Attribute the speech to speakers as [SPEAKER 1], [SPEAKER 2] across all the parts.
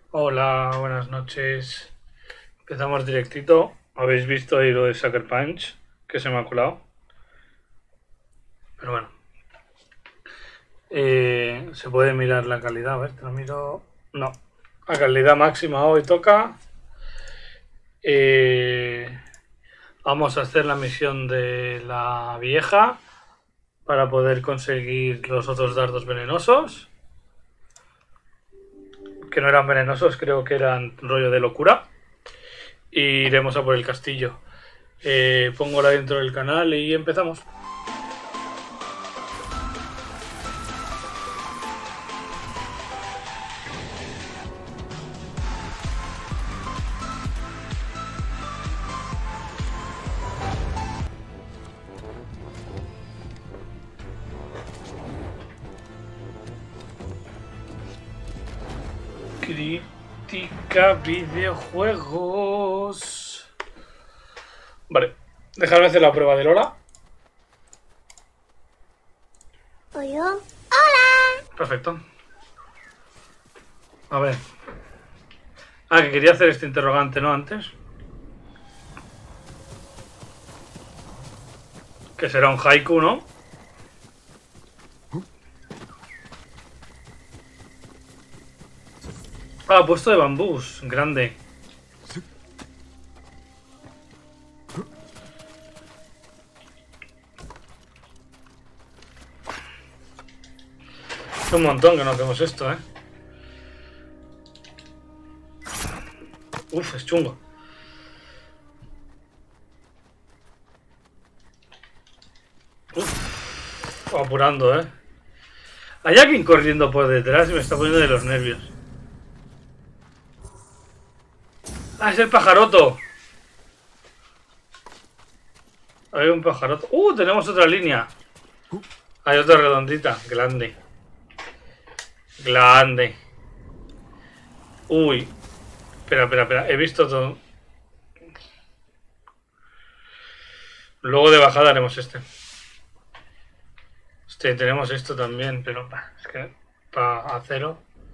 [SPEAKER 1] Hola, buenas noches. Empezamos directito. Habéis visto ahí lo de Sucker Punch, que se me ha colado. Pero bueno. Se puede mirar la calidad. A ver, te lo miro. No. La calidad máxima hoy toca. Vamos a hacer la misión de la vieja para poder conseguir los otros dardos venenosos. Que no eran venenosos, creo que eran rollo de locura. Y iremos a por el castillo. Pongo la dentro del canal y empezamos. Crítica videojuegos. Vale, dejadme hacer la prueba de Lola.
[SPEAKER 2] ¡Hola!
[SPEAKER 1] Perfecto. A ver. Ah, que quería hacer este interrogante, ¿no? Antes. Que será un haiku, ¿no? Ah, puesto de bambús. Grande. Es un montón que no hacemos esto, ¿eh? Uf, es chungo. Uf, apurando, ¿eh? Hay alguien corriendo por detrás y me está poniendo de los nervios. Ah, es el pajaroto. Hay un pajaroto. Tenemos otra línea. Hay otra redondita. Grande. Grande. Uy. Espera. He visto todo. Luego de bajada haremos este. Tenemos esto también, pero es que para acero.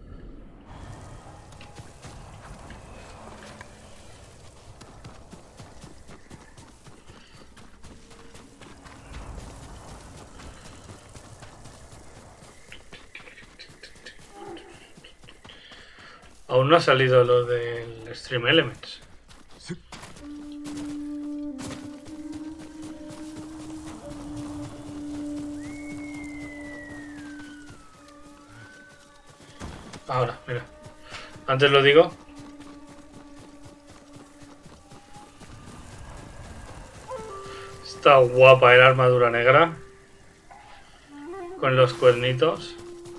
[SPEAKER 1] Aún no ha salido lo del Stream Elements. Ahora, mira. Antes lo digo. Está guapa el armadura negra. Con los cuernitos.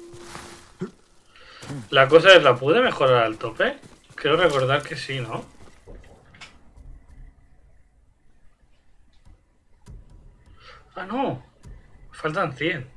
[SPEAKER 1] La cosa es, ¿la pude mejorar al tope? Quiero recordar que sí, ¿no? Ah, no. Faltan 100.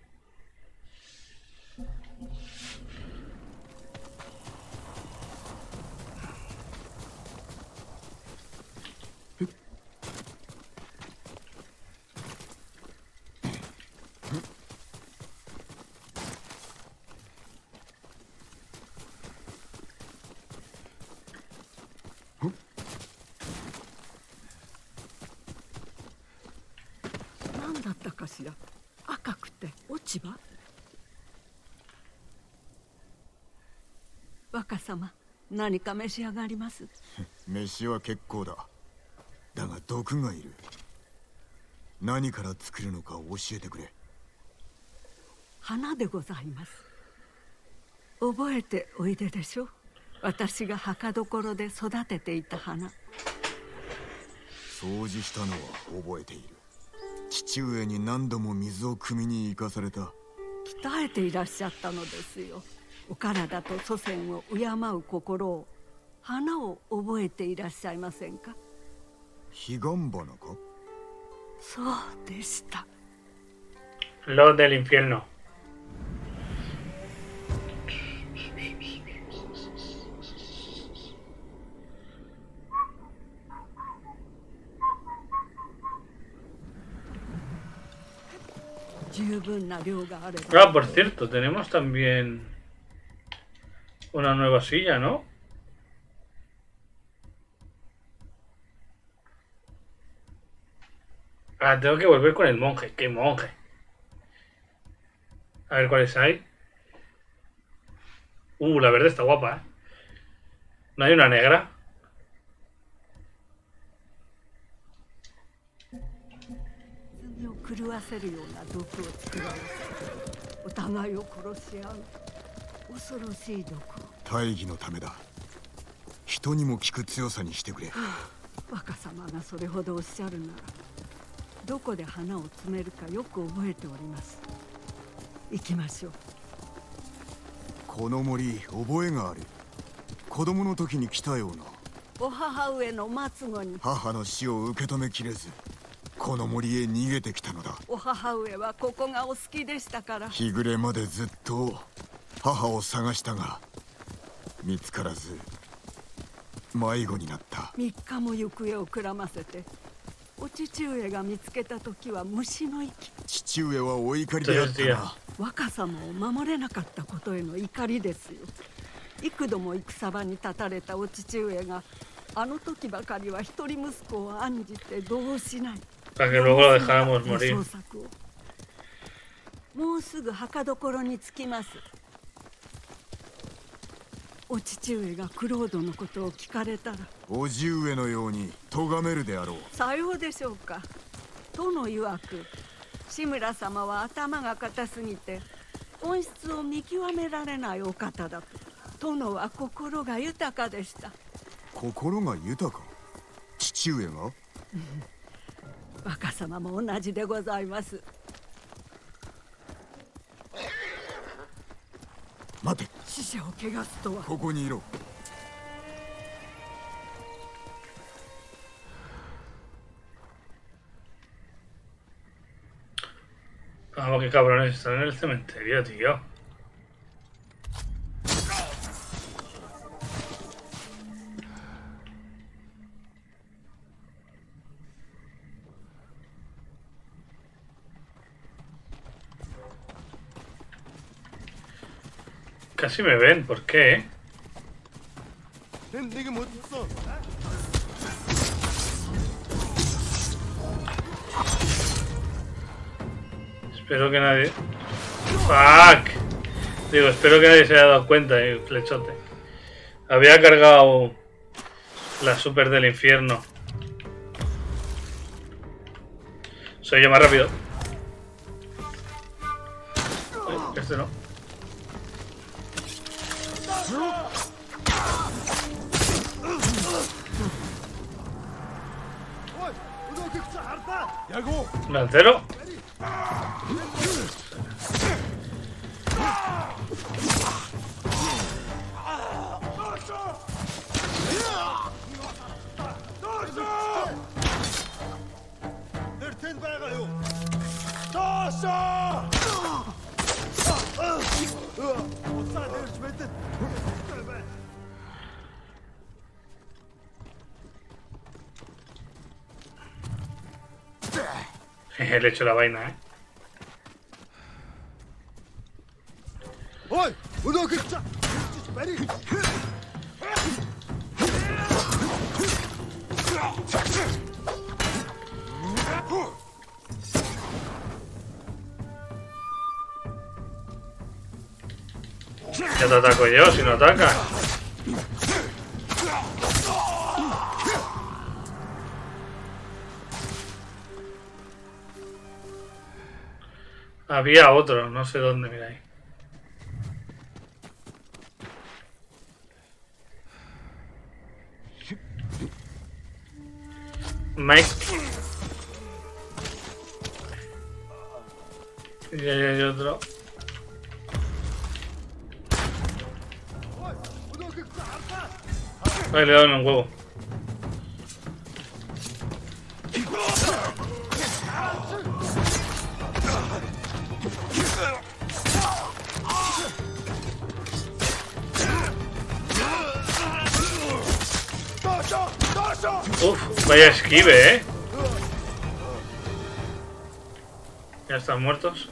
[SPEAKER 3] Waka様、何か召し上がります。
[SPEAKER 4] 飯は結構だ。だが毒がいる。何から作るのか教えてくれ。
[SPEAKER 3] 花でございます。覚えておいででしょ。私が墓所で育てていた花。
[SPEAKER 4] 掃除したのは覚えている。父上に何度も水を汲みに行かされた。
[SPEAKER 3] 鍛えていらっしゃったのですよ。お体と祖先を敬う心を、花を覚えていらっしゃいませんか。
[SPEAKER 4] 彼岸花か。
[SPEAKER 3] そうでした。
[SPEAKER 1] Lo del infierno. Ah, por cierto, tenemos también una nueva silla, ¿no? Ah, tengo que volver con el monje. ¿Qué monje? A ver cuáles hay. La verde está guapa, ¿eh? ¿No hay una negra?
[SPEAKER 3] 罪を狂わせるような毒を作られお互いを殺し合う恐ろしい毒を
[SPEAKER 4] 大義のためだ。人にも効く強さにしてくれ。
[SPEAKER 3] 若様がそれほどおっしゃるならどこで花を詰めるかよく覚えております。行きましょう。
[SPEAKER 4] この森覚えがある。子供の時に来たような。
[SPEAKER 3] お母上の末後に
[SPEAKER 4] 母の死を受け止めきれずこの森へ逃げてきたのだ。
[SPEAKER 3] お母上はここがお好きでしたから。
[SPEAKER 4] 日暮れまでずっと母を探したが見つからず迷子になった。
[SPEAKER 3] 3日も行方をくらませてお父上が見つけた時は虫の息。
[SPEAKER 4] 父上はお怒りであったな。
[SPEAKER 3] 若様を守れなかったことへの怒りですよ。幾度も戦場に立たれたお父上があの時ばかりは一人息子を案じてどうしない。
[SPEAKER 1] Para que luego lo dejáramos morir.
[SPEAKER 3] もうすぐ墓所に着きます。お父上がクロードのことを聞かれたら
[SPEAKER 4] 叔父上のように咎めるであろう。
[SPEAKER 3] さようでしょうか。殿曰く志村様は頭が固すぎて本質を見極められないお方だと。殿は心が豊かでした。
[SPEAKER 4] 心が豊か。父上が
[SPEAKER 3] 若様も同じでございます。
[SPEAKER 4] 待て。
[SPEAKER 3] 死者を汚すとは。
[SPEAKER 4] ここにいろ。
[SPEAKER 1] Vamos, qué cabrones están en el cementerio, tío. Casi me ven, ¿por qué? Espero que nadie... ¡Fuck! Digo, espero que nadie se haya dado cuenta, flechote. Había cargado la super del infierno. Soy yo más rápido. Este no. ¿Lancero? Le he hecho la vaina, ¿eh? Ya te ataco yo si no atacas. Había otro, no sé dónde, mira ahí. Mike. Y ahí hay otro. Ahí le he dado en un huevo. Uf, vaya esquive, ¿eh? Ya están muertos.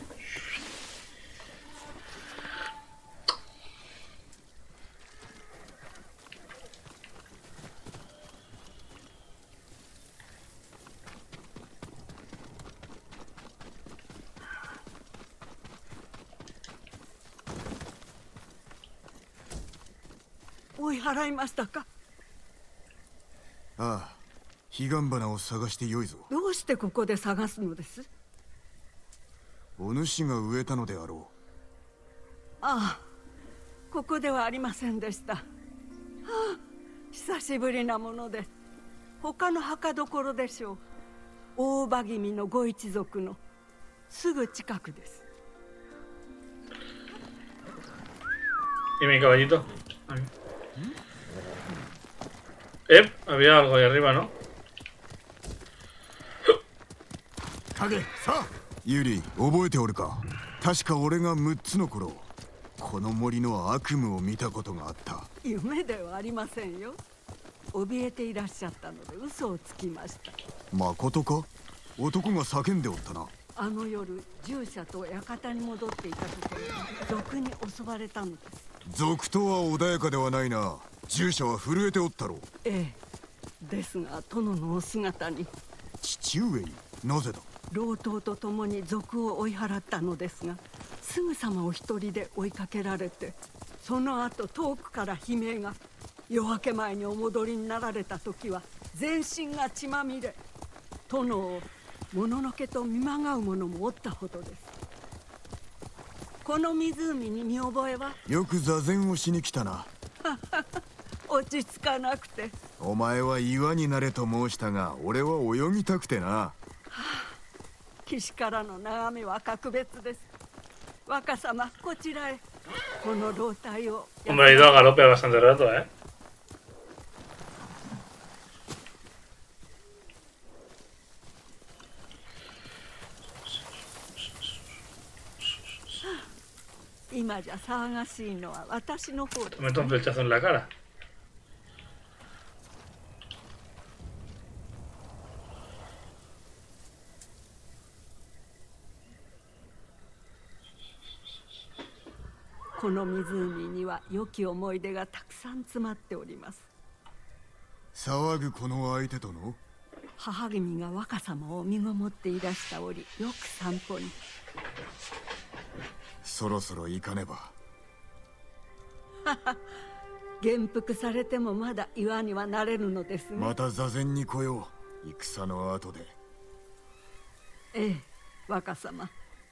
[SPEAKER 3] 追い払いましたか？
[SPEAKER 4] ああ、彼岸花を探してよいぞ。
[SPEAKER 3] どうしてここで探すのです？
[SPEAKER 4] お主が植えたのであろ
[SPEAKER 3] ああ、ここではありませんでした。はあ、久しぶりなもので、他の墓所でしょう。大場君のご一族のすぐ近くです。
[SPEAKER 1] ¿Y mi caballito? Había algo ahí arriba, ¿no?
[SPEAKER 4] う。影、さあユリ、覚えておるか？確か俺が6つの頃、この森の悪夢を見たことがあった。
[SPEAKER 3] 夢ではありませんよ。怯えていらっしゃったので嘘をつきました。
[SPEAKER 4] まことか？男が叫んでおったな。
[SPEAKER 3] あの夜、従者と館に戻っていたところ、賊に襲われたのです。
[SPEAKER 4] 賊とは穏やかではないな。従者は震えておったろう。
[SPEAKER 3] ええ、ですが殿のお姿に。
[SPEAKER 4] 父上に？なぜだ？
[SPEAKER 3] 老頭と共に賊を追い払ったのですが、すぐさまお一人で追いかけられて、その後遠くから悲鳴が。夜明け前にお戻りになられた時は全身が血まみれ。殿をもののけと見まがう者もおったほどです。この湖に見覚えは？
[SPEAKER 4] よく座禅をしに来たな。
[SPEAKER 3] 落ち着かなくて。
[SPEAKER 4] お前は岩になれと申したが、俺は泳ぎたくてな。
[SPEAKER 3] 岸からの眺めは格別です。若様、こちらへ。この老体を。
[SPEAKER 1] Hombre, he ido a galope bastante rato, ¿eh?
[SPEAKER 3] 今じゃ騒がしいのは私の方です。
[SPEAKER 1] Me meto un flechazo en la cara.
[SPEAKER 3] この湖には良き思い出がたくさん詰まっております。
[SPEAKER 4] 騒ぐこの相手との？
[SPEAKER 3] 母君が若様を身ごもっていらした折、よく散歩に。
[SPEAKER 4] そろそろ行かねば。
[SPEAKER 3] 元服されてもまだ岩にはなれるのですね。
[SPEAKER 4] また座禅に来よう、戦の後で。
[SPEAKER 3] ええ、若様。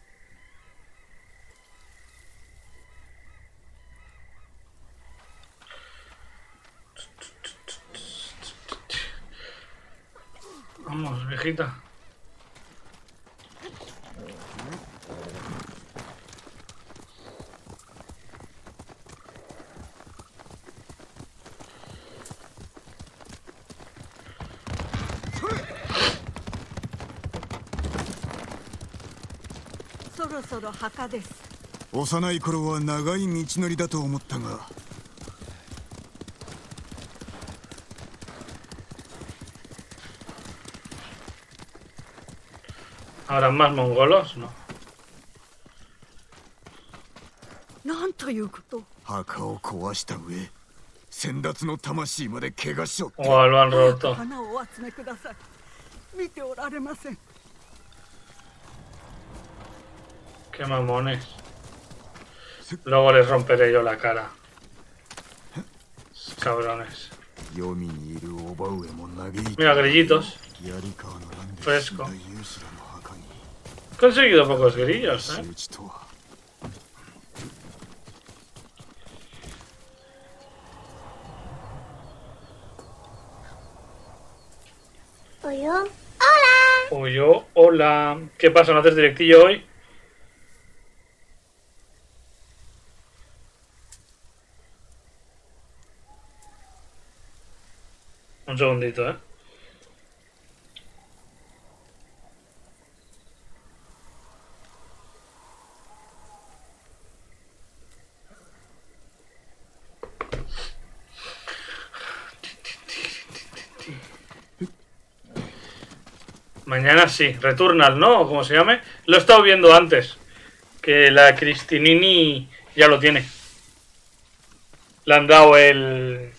[SPEAKER 1] Vamos, viejita.
[SPEAKER 3] そろそろ墓です。
[SPEAKER 4] 幼い頃は長い道のりだと思ったが。
[SPEAKER 1] ¿Habrán más mongolos? No.
[SPEAKER 3] なんということ。
[SPEAKER 4] 墓を壊した上、先達の魂まで怪我しょって。
[SPEAKER 1] O lo han roto.
[SPEAKER 3] 花をお集めください。見ておられません。
[SPEAKER 1] Qué mamones. Luego les romperé yo la cara. Cabrones. Mira, grillitos. Fresco. He conseguido pocos grillos, ¿eh?
[SPEAKER 2] Oyo. ¡Hola!
[SPEAKER 1] Oyo, hola. ¿Qué pasa? ¿No haces directillo hoy? Un segundito, ¿eh? Mañana sí, Returnal, ¿no? O como se llame. Lo he estado viendo antes. Que la Cristinini ya lo tiene. Le han dado el...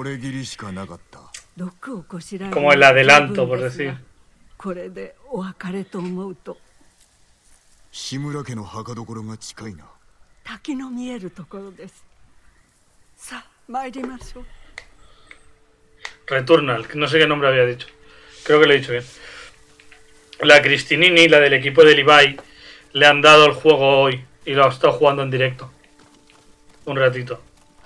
[SPEAKER 1] como el adelanto, por decir.
[SPEAKER 3] これでお別れと思うと。
[SPEAKER 4] 志村家の墓所が近いな。
[SPEAKER 3] 滝の見えるところです。さあ参りましょう。
[SPEAKER 1] Returnal, que no sé qué nombre había dicho. Creo que lo he dicho bien. La Cristinini, la del equipo de Levi, le han dado el juego hoy y lo ha estado jugando en directo. Un ratito.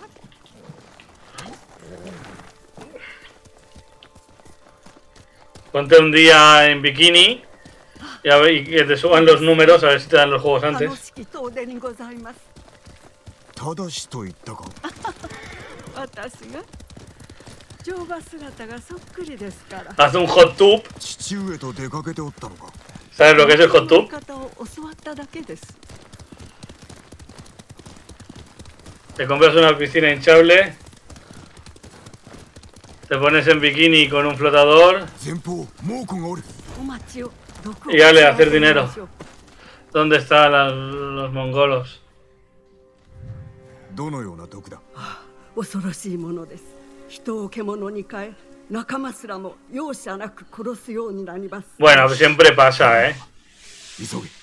[SPEAKER 1] Ponte un día en bikini y, a ver, y que te suban los números a ver si te dan los juegos
[SPEAKER 3] 楽
[SPEAKER 1] antes.
[SPEAKER 3] しき遠出にございます。
[SPEAKER 4] ただしと言ったか。
[SPEAKER 3] 私が乗馬姿がそっくりですから。
[SPEAKER 1] Haz un hot tub.
[SPEAKER 4] 父上と出かけておったのか。
[SPEAKER 1] ¿Sabes lo que es el hot tub?
[SPEAKER 3] 方を教わっただけです。
[SPEAKER 1] Te compras una piscina hinchable. Te pones en bikini con un flotador.
[SPEAKER 4] 前方猛虎がおる。
[SPEAKER 3] お待ちを。毒を
[SPEAKER 1] Y dale, a hacer
[SPEAKER 3] 調べ
[SPEAKER 1] dinero.
[SPEAKER 3] ましょう。
[SPEAKER 1] ¿Dónde están los mongolos?
[SPEAKER 4] どのような毒だ。
[SPEAKER 3] 恐ろしいものです。人を獣に変え、仲間すらも容赦なく殺すようになります。
[SPEAKER 1] Bueno, siempre pasa, ¿eh?
[SPEAKER 4] 急げ。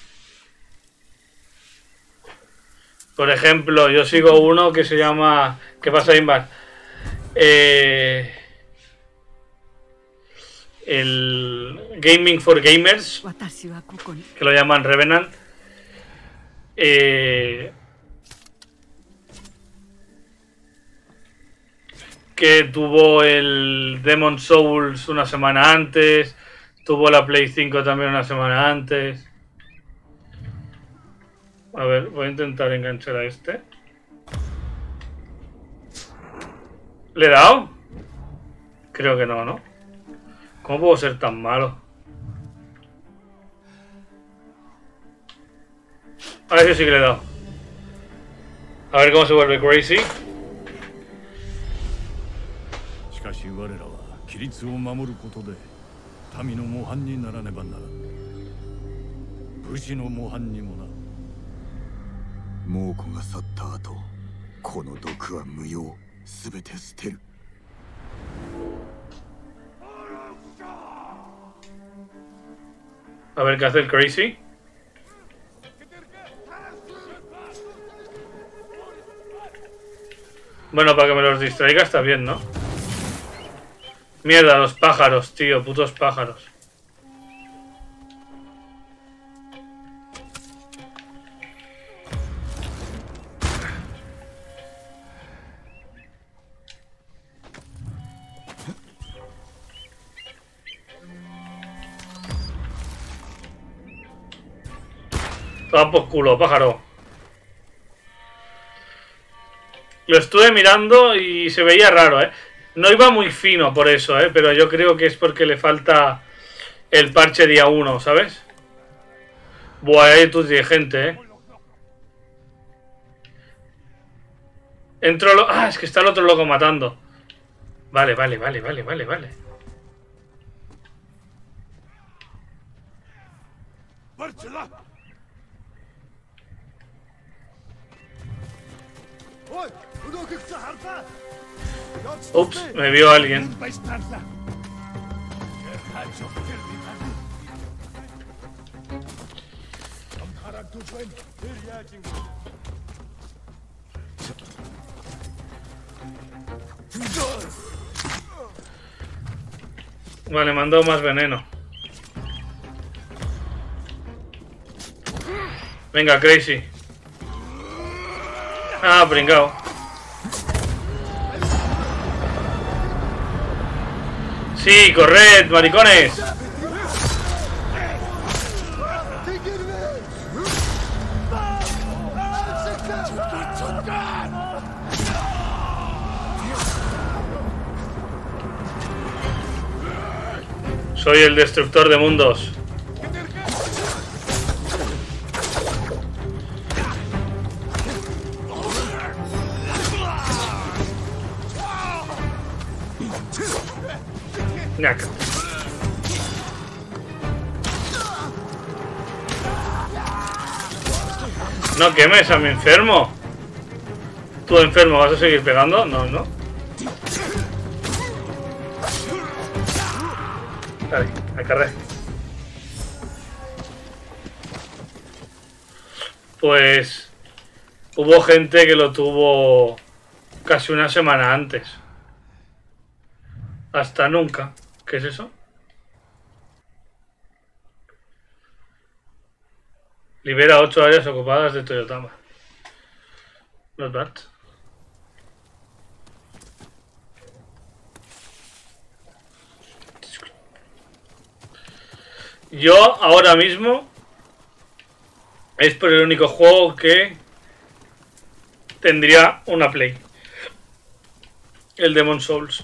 [SPEAKER 1] Por ejemplo, yo sigo uno que se llama... ¿Qué pasa, Invar? El Gaming for Gamers,
[SPEAKER 3] 私はここに。
[SPEAKER 1] que lo llaman Revenant. Que tuvo el Demon Souls una semana antes. Tuvo la Play 5 también una semana antes. A ver, voy a intentar enganchar a este. ¿Le he dado? Creo que no, ¿no? ¿Cómo puedo ser tan malo? A ver si sí que le he dado. A ver cómo se vuelve crazy.
[SPEAKER 5] しかし我らは規律を守ることで民の模範にならねばならぬ。武士の模範にもな。
[SPEAKER 4] 猛虎が去った後、この毒は無用。すべて捨てる。
[SPEAKER 1] A ver qué hace el crazy. Bueno, para que me los distraiga está bien, ¿no? Mierda, los pájaros, tío, putos pájaros. Toma por culo, pájaro. Lo estuve mirando y se veía raro, ¿eh? No iba muy fino por eso, ¿eh? Pero yo creo que es porque le falta el parche día 1, ¿sabes? Buah, hay tu gente, ¿eh? Entro... Ah, es que está el otro loco matando. Vale. Ups, me vio alguien. Vale, me han dado más veneno. Venga, crazy. Ah, pringao. Sí, corred, maricones. Soy el destructor de mundos. Ñaca. No quemes a mi enfermo. ¿Tú enfermo vas a seguir pegando? No, no. Vale, acarré. Pues hubo gente que lo tuvo casi una semana antes. Hasta nunca. ¿Qué es eso? Libera 8 áreas ocupadas de Toyotama. Not bad. Yo ahora mismo es por el único juego que tendría una Play. El Demon's Souls.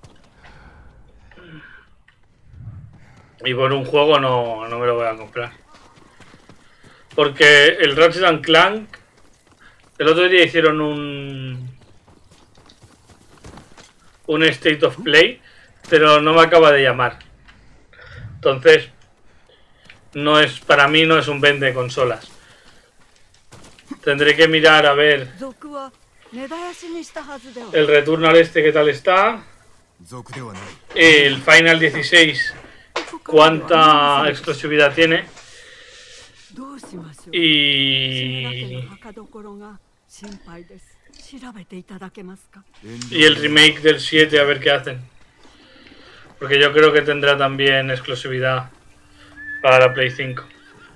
[SPEAKER 1] Y por un juego no me lo voy a comprar. Porque el Ratchet & Clank, el otro día hicieron un State of Play, pero no me acaba de llamar. Entonces, para mí no es un vende consolas. Tendré que mirar a ver el Returnal este qué tal está. El Final 16 cuánta exclusividad tiene. Y el remake del 7 a ver qué hacen. Porque yo creo que tendrá también exclusividad para la Play 5.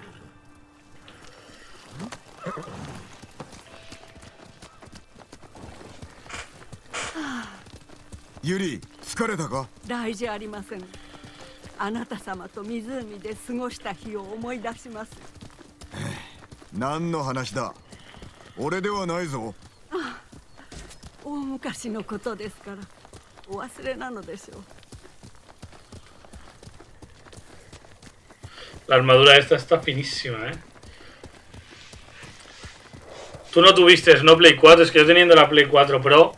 [SPEAKER 4] Yuri, 疲れたか？
[SPEAKER 3] 大事ありません。あなた様と湖で過ごした日を思い出します。
[SPEAKER 4] 何の話だ？俺ではないぞ。
[SPEAKER 3] 大昔のことですから、お忘れなのでしょう。
[SPEAKER 1] La armadura esta está finísima, ¿eh? Tú no tuviste no Play 4, es que yo teniendo la Play 4 Pro...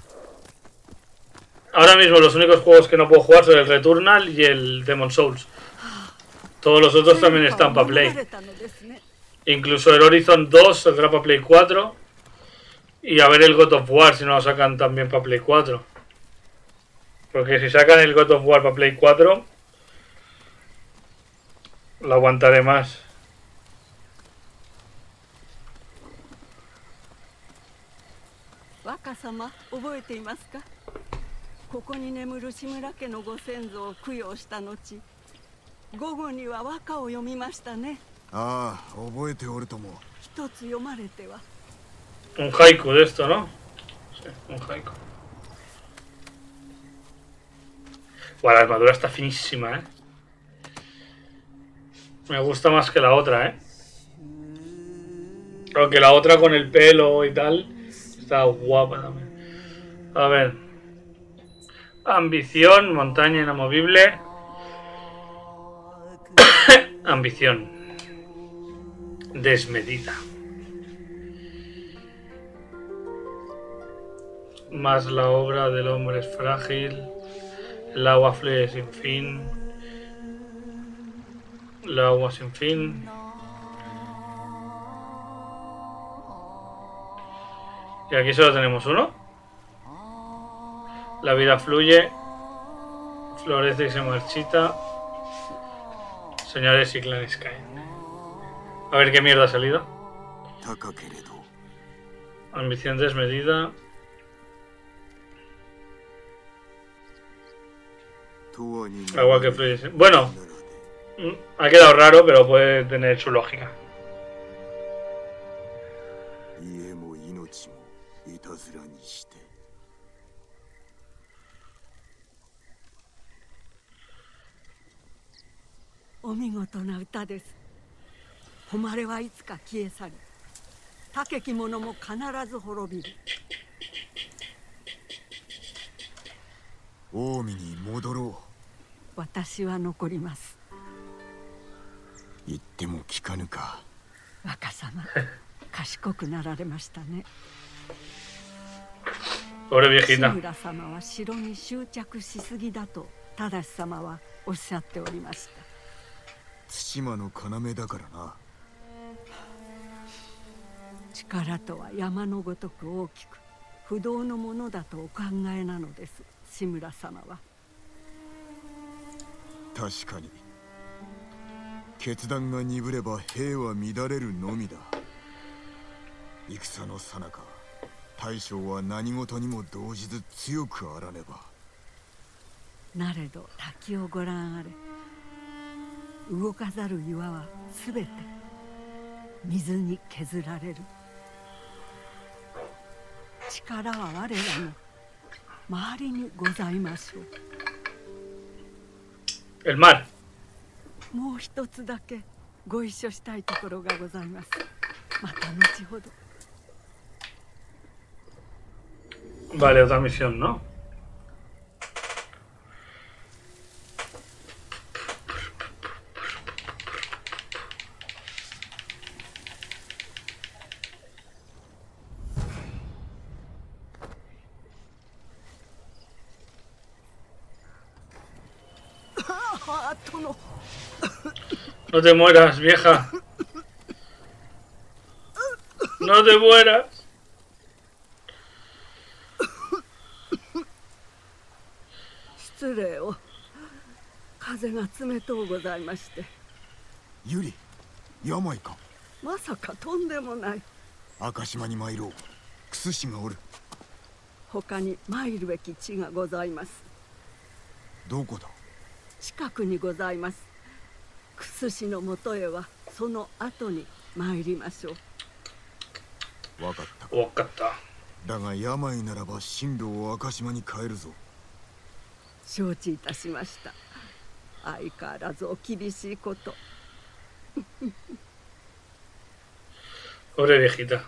[SPEAKER 1] Ahora mismo los únicos juegos que no puedo jugar son el Returnal y el Demon's Souls. Todos los otros también están para Play. Incluso el Horizon 2 saldrá para Play 4. Y a ver el God of War si no lo sacan también para Play 4. Porque si sacan el God of War para Play 4... lo aguantaré más.
[SPEAKER 3] Waka-sama, 覚えていますか？ここに眠る志村家のご先祖を供養した後、午後には和歌を読みましたね。
[SPEAKER 4] ああ、覚えておるとも。
[SPEAKER 3] 一つ読まれては。
[SPEAKER 1] Un haiku de esto, ¿no? Sí, un haiku. Buah, la armadura está finísima, ¿eh? Me gusta más que la otra, ¿eh? Aunque la otra con el pelo y tal está guapa también. A ver. Ambición, montaña inamovible. Ambición. Desmedida. Más la obra del hombre es frágil. El agua fluye sin fin. El agua sin fin. Y aquí solo tenemos uno. La vida fluye. Florece y se marchita. Señores y clanes caen. A ver qué mierda ha salido. Ambición desmedida. Agua que fluye. Bueno, ha quedado raro, pero puede tener su lógica.
[SPEAKER 3] Omigoto na uta desu. Homare wa itsuka kie sari. Takeki mono mo kanarazu horobiru.
[SPEAKER 4] 近江に戻ろう。
[SPEAKER 3] 私は残ります。
[SPEAKER 4] 言っても聞かぬか。
[SPEAKER 3] 若様、賢くなられましたね。志村様は城に執着しすぎだと正様はおっしゃっておりました。
[SPEAKER 4] 対馬の要だからな。
[SPEAKER 3] 力とは山のごとく大きく不動のものだとお考えなのです、志村様は。
[SPEAKER 4] 確かに決断が鈍れば兵は乱れるのみだ。戦の最中大将は何事にも動じず強くあらねば。
[SPEAKER 3] なれど滝をご覧あれ。動かざる岩はすべて水に削られる。力は我らの周りにございましょう。
[SPEAKER 1] El mar.
[SPEAKER 3] もう一つだけご一緒したいところがございます。また後ほど。
[SPEAKER 1] Vale, otra misión, ¿no? No te mueras, vieja. No te mueras.
[SPEAKER 3] 失礼を。風が冷とうございまして。
[SPEAKER 4] ユリ、病か。
[SPEAKER 3] まさかとんでもない。
[SPEAKER 4] 赤島に参ろう。クス氏がおる。
[SPEAKER 3] 他に参るべき地がございます。
[SPEAKER 4] どこだ。
[SPEAKER 3] 近くにございます。クス氏のもとへはその後に参りましょう。
[SPEAKER 4] わかった。
[SPEAKER 1] わかった。
[SPEAKER 4] だが病ならば進路を赤島に変えるぞ。
[SPEAKER 3] 承知いたしました。相変わらずお厳しいこと。
[SPEAKER 1] Pobre viejita.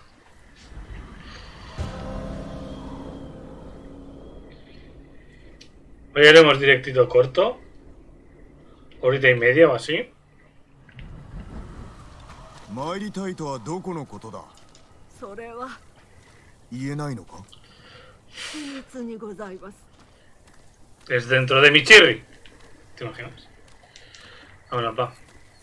[SPEAKER 1] Hoy haremos directito corto. Horita y media o así.
[SPEAKER 4] 参りたいとはどこのことだ。
[SPEAKER 3] それは
[SPEAKER 4] 言えないのか。
[SPEAKER 3] 秘密にございます。
[SPEAKER 1] Es dentro de mi cherry. ¿Te imaginas? Ahora va.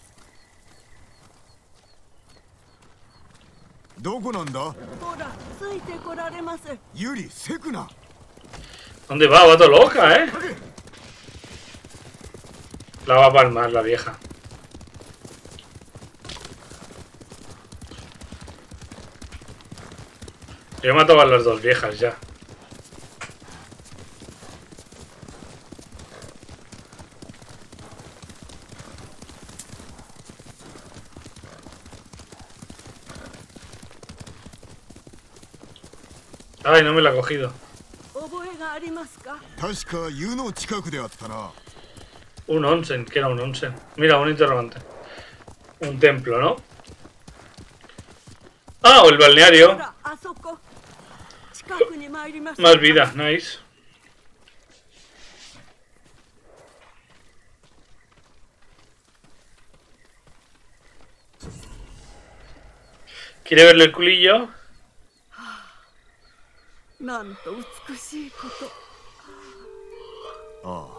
[SPEAKER 4] どこなんだ。
[SPEAKER 3] ほら、ついてこられませ。
[SPEAKER 4] ユリ、セクナ。
[SPEAKER 1] ¿Dónde va? Va todo loca, ¿eh? La va a palmar la vieja. Yo he matado a las dos viejas ya. Ay, no me la ha cogido.
[SPEAKER 3] 覚えがありますか。
[SPEAKER 4] 確か湯の近くであったな。
[SPEAKER 1] Un onsen, que era un onsen. Mira, un interrogante. Un templo, ¿no? Ah, o el
[SPEAKER 3] ほ
[SPEAKER 1] balneario.
[SPEAKER 3] ら、あそこ。近くに参りました。
[SPEAKER 1] Más vida, nice. ¿Quiere verle el culillo?
[SPEAKER 3] なんと美しいこと。
[SPEAKER 4] あ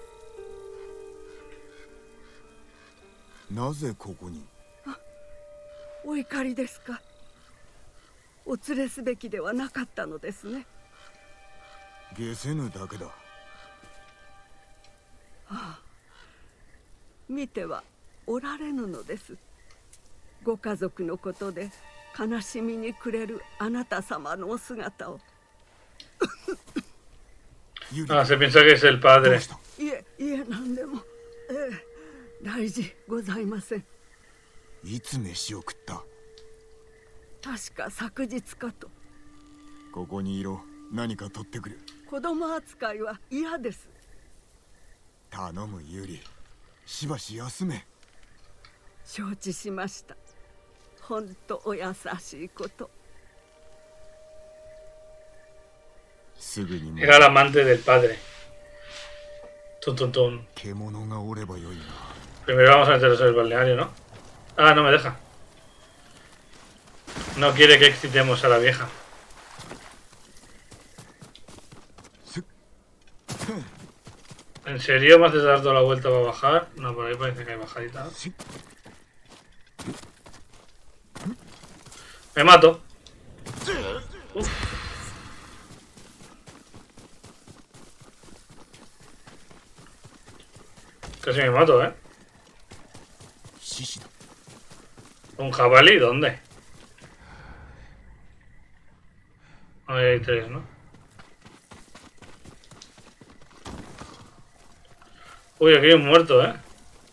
[SPEAKER 4] あ。なぜここに。
[SPEAKER 3] お怒りですか。お連れすべきではなかったのですね。
[SPEAKER 4] 下せぬだけだ。
[SPEAKER 3] 見てはおられぬのです。ご家族のことで悲しみに暮れるあなた様のお姿を。
[SPEAKER 1] Ah, se piensa que es el padre.
[SPEAKER 3] いえ、なんでも。大事ございません。
[SPEAKER 4] いつ飯を食った。
[SPEAKER 3] 確か昨日かと。
[SPEAKER 4] ここにいろ。何か取ってくる。
[SPEAKER 3] 子供扱いは嫌です。
[SPEAKER 4] 頼むユリ。しばし休め。
[SPEAKER 3] 承知しました。ほんとお優しいこと。
[SPEAKER 4] すぐにも。
[SPEAKER 1] Era el amante del padre. Tun, tun, tun.
[SPEAKER 4] 獣がおればよいな。
[SPEAKER 1] Primero vamos a meternos en el balneario, ¿no? Ah, no me deja. No quiere que excitemos a la vieja. ¿En serio me haces dar toda la vuelta para bajar? No, por ahí parece que hay bajadita, ¿no? Me mato. Uf. Casi me mato, ¿eh? ¿Un jabalí? ¿Dónde? Ahí hay 3, ¿no? Uy, aquí hay un muerto, ¿eh?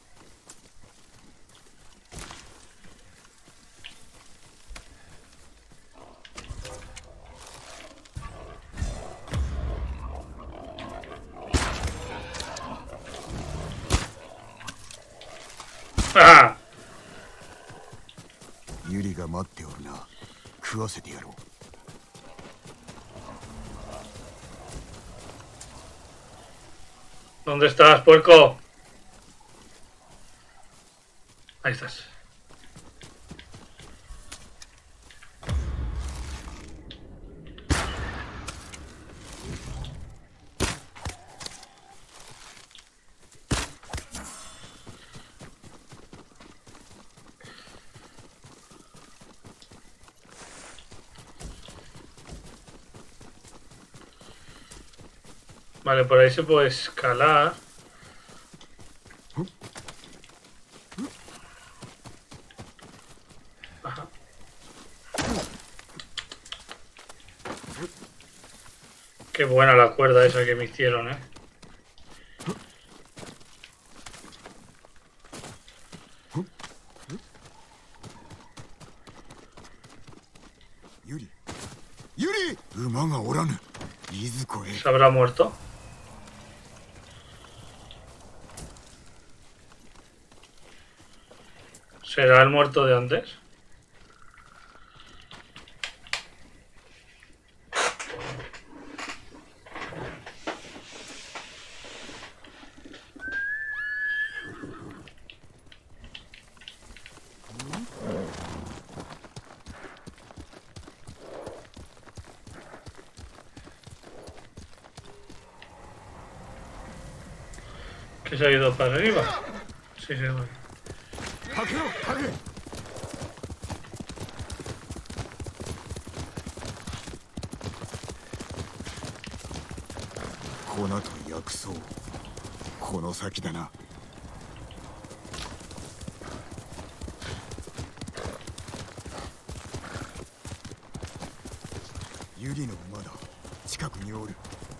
[SPEAKER 1] ¡Ah!
[SPEAKER 4] ユリが待っておるな。食わせてやろう。
[SPEAKER 1] ¿Dónde estás, puerco? Ahí estás. Vale, por ahí se puede escalar. Ajá. Qué buena la cuerda esa que me hicieron, ¿eh?
[SPEAKER 4] Yuri! Yuri! 馬がおらぬ。いずこへ。
[SPEAKER 1] ¿Se habrá muerto? ¿Será el muerto de antes? ¿Que se ha ido para arriba? Sí, sí, vale.
[SPEAKER 4] かけろかけ。粉と薬草。この先だな。ユリの馬だ。近くにおる。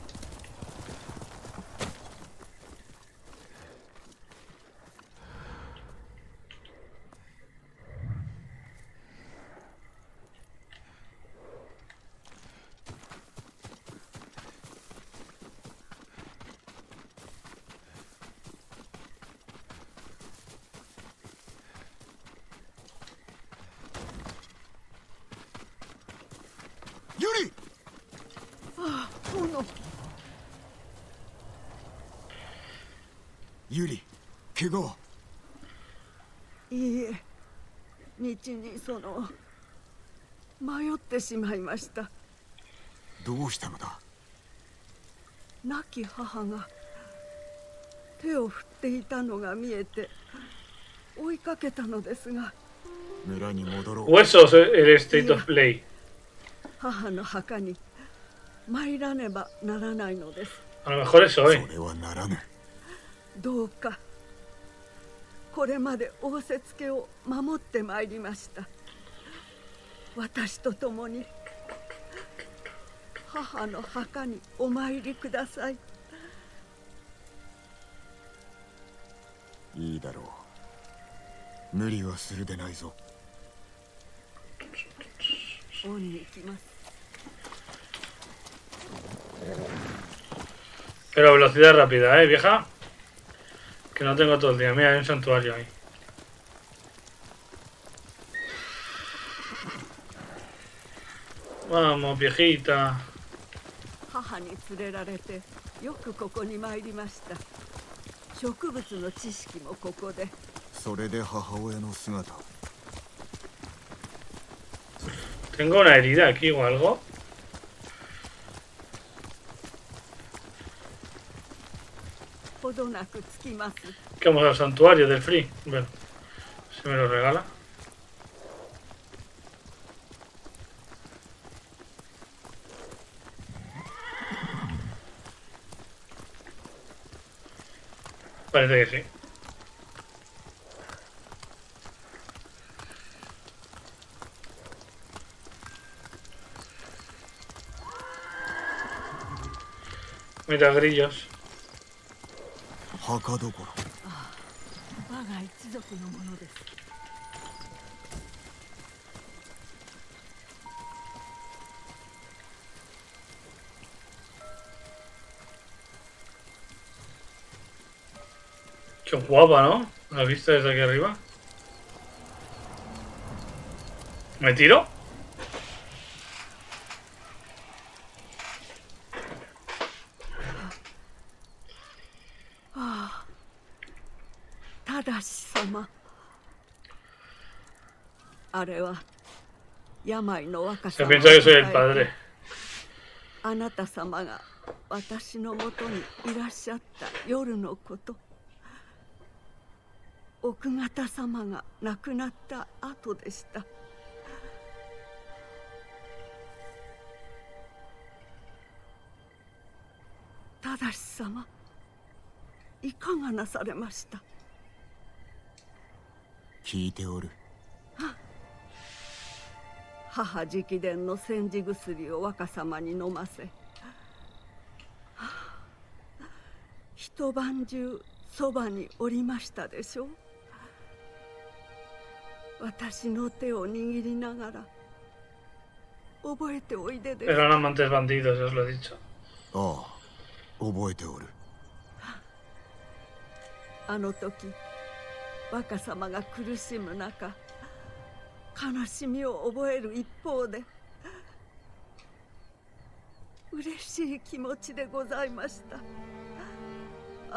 [SPEAKER 4] ユリ！
[SPEAKER 3] ああ、殿。
[SPEAKER 4] ユリ、怪我は？
[SPEAKER 3] いいえ、道に迷ってしまいました。
[SPEAKER 4] どうしたのだ？
[SPEAKER 3] 亡き母が手を振っていたのが見えて追いかけたのですが。
[SPEAKER 4] 村に戻ろう。
[SPEAKER 1] Huesos, el State of Play.
[SPEAKER 3] 母の墓に参らねばならないのです。
[SPEAKER 1] A lo mejor es hoy.
[SPEAKER 4] それはならぬ。
[SPEAKER 3] どうかこれまで仰せつけを守ってまいりました。私と共に母の墓にお参りください。
[SPEAKER 4] いいだろう。無理はするでないぞ。
[SPEAKER 3] 恩に行きます。
[SPEAKER 1] Pero velocidad rápida, vieja. Que no tengo todo el día. Mira, hay un santuario ahí. Vamos, viejita.
[SPEAKER 3] 母に連れられてよくここに参りました。植物の知識もここで。
[SPEAKER 4] それで母親の姿。
[SPEAKER 1] Tengo una herida aquí o algo. Que vamos al santuario del Free. Bueno, si me lo regala. Parece que sí. Mira, grillos.
[SPEAKER 4] 墓どころ。
[SPEAKER 3] 我が一族のものです。
[SPEAKER 1] Qué guapa, ¿no? La vista desde aquí arriba. ¿Me tiro?
[SPEAKER 3] Tadashi様。あれは病の若さ
[SPEAKER 1] Se piensa que soy el padre.
[SPEAKER 3] あなた様が私のもとにいらっしゃった夜のこと。奥方様が亡くなった後でした。正様、いかがなされました？
[SPEAKER 4] 聞いておる。
[SPEAKER 3] 母直伝の煎じ薬を若様に飲ませ、一晩中そばにおりましたでしょう。私の手を握りながら覚えておいでです。
[SPEAKER 1] Eran amantes bandidos, os lo he dicho.
[SPEAKER 4] ああ、覚えておる。
[SPEAKER 3] あの時若様が苦しむ中、悲しみを覚える一方で嬉しい気持ちでございました。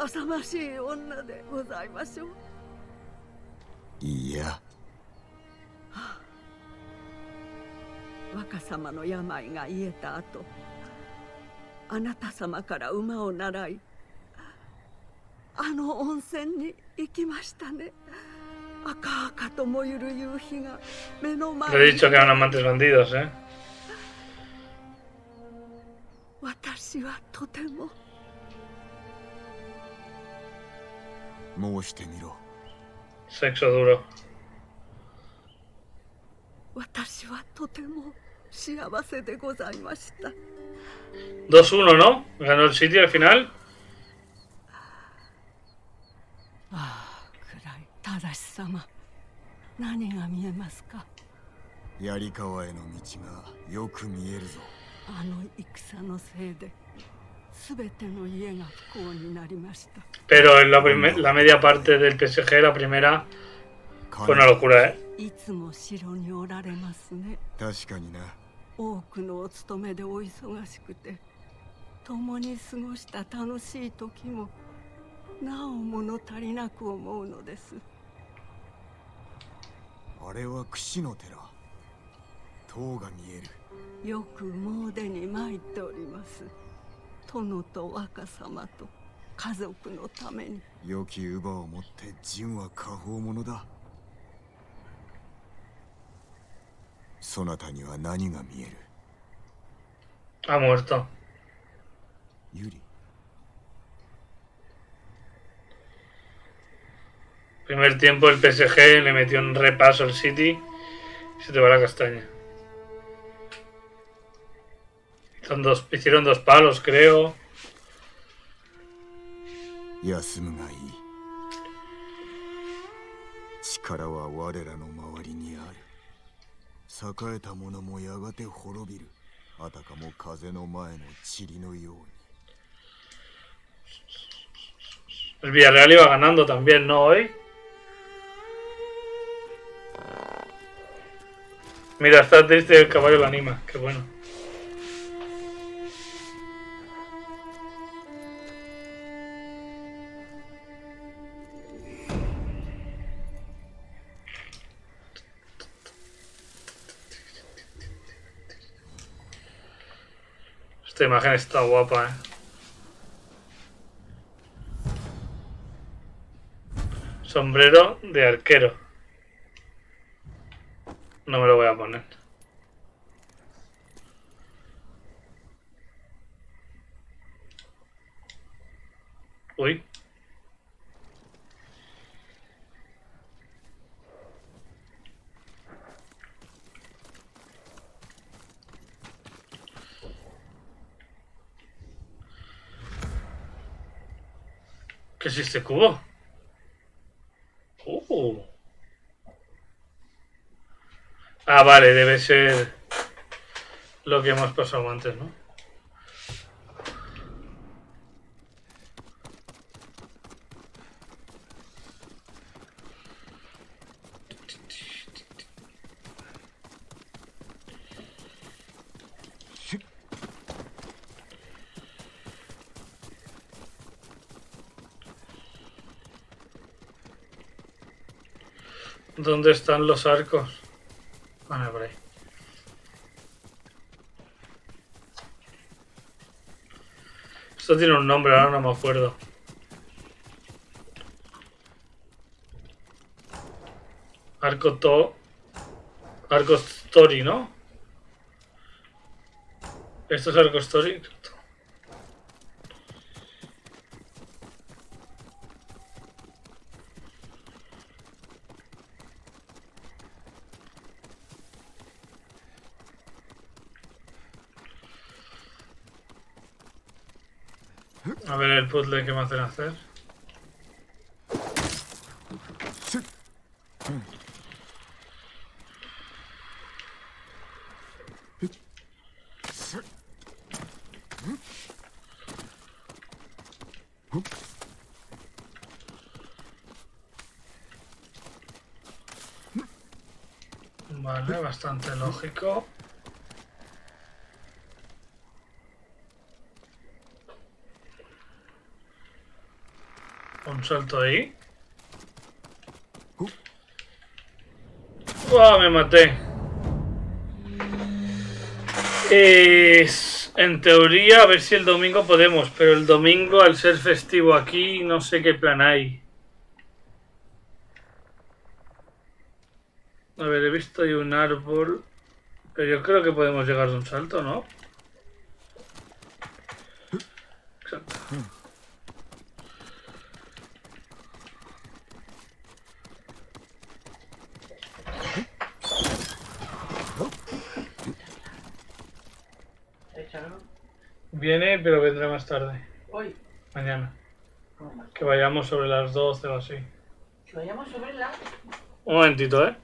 [SPEAKER 3] 浅ましい女でございましょう。
[SPEAKER 4] いや、
[SPEAKER 3] 若様の病が癒えた後、あなた様から馬を習い、あの温泉に行きましたね。赤々と燃ゆる夕日が目の前に。
[SPEAKER 1] Le he dicho que eran amantes bandidos, ¿eh?
[SPEAKER 3] 私はとても。
[SPEAKER 4] 申してみろ。
[SPEAKER 1] Sexo duro.
[SPEAKER 3] 私はとても幸せでございました。
[SPEAKER 1] 2-1, ¿no? Ganó el City al final.
[SPEAKER 3] ああ、暗い。正様、何が見えますか？
[SPEAKER 4] 槍川への道がよく見えるぞ。
[SPEAKER 3] あの戦のせいで全ての家が不幸になりました。
[SPEAKER 1] Pero en la media parte del PSG, la primera, fue una locura, ¿eh?
[SPEAKER 3] いつも城におられますね。
[SPEAKER 4] 確かにな。
[SPEAKER 3] 多くのお勤めでお忙しくて、共に過ごした楽しい時もなお物足りなく思うのです。
[SPEAKER 4] あれは櫛の寺。塔が見える。
[SPEAKER 3] よく詣に参っております。殿と若様と家族のために。
[SPEAKER 4] 良き乳母を持って陣は果報者だ。そなたには何が見える？
[SPEAKER 1] Ha muerto.
[SPEAKER 4] ユリ。
[SPEAKER 1] Primer tiempo el PSG le metió un repaso al City y se te va la castaña. Hicieron dos palos, creo.
[SPEAKER 4] 休むがいい。力は我らの周りにある。栄えた者もやがて滅びる。あたかも風の前の塵のように。
[SPEAKER 1] El Villarreal iba ganando también, ¿no? Hoy. Mira, está triste y el caballo lo anima. Qué bueno. Esta imagen está guapa, ¿eh? Sombrero de arquero. No me lo voy a poner. Uy. ¿Qué es este cubo? Ah, vale, debe ser lo que hemos pasado antes, ¿no? ¿Dónde están los arcos? Vale, por ahí. Esto tiene un nombre, ahora no me acuerdo. Arco Story, ¿no? Esto es Arco Story. A ver el puzzle que me hacen hacer. Vale, bastante lógico. Un salto ahí. ¡Uah! Me maté. En teoría, a ver si el domingo podemos, pero el domingo, al ser festivo aquí, no sé qué plan hay. A ver, he visto ahí un árbol, pero yo creo que podemos llegar de un salto, ¿no? Exacto. Viene, pero vendrá más tarde.
[SPEAKER 6] Hoy.
[SPEAKER 1] Mañana. Que vayamos sobre las 12 o así.
[SPEAKER 6] Que vayamos sobre la...
[SPEAKER 1] Un momentito, ¿eh?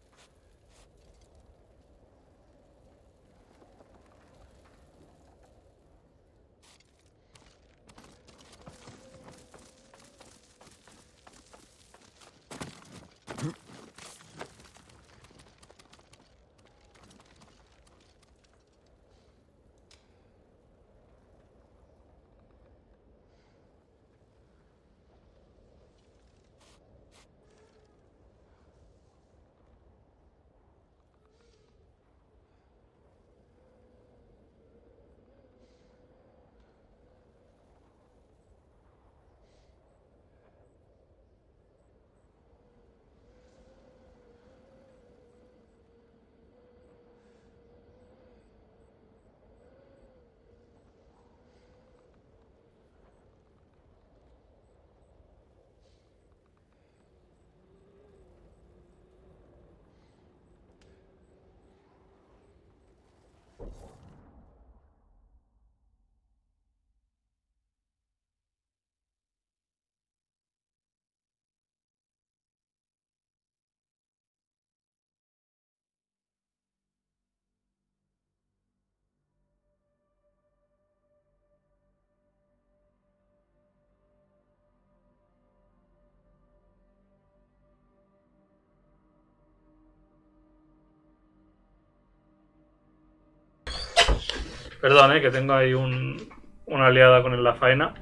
[SPEAKER 1] Perdón, que tengo ahí una aliada con la faena.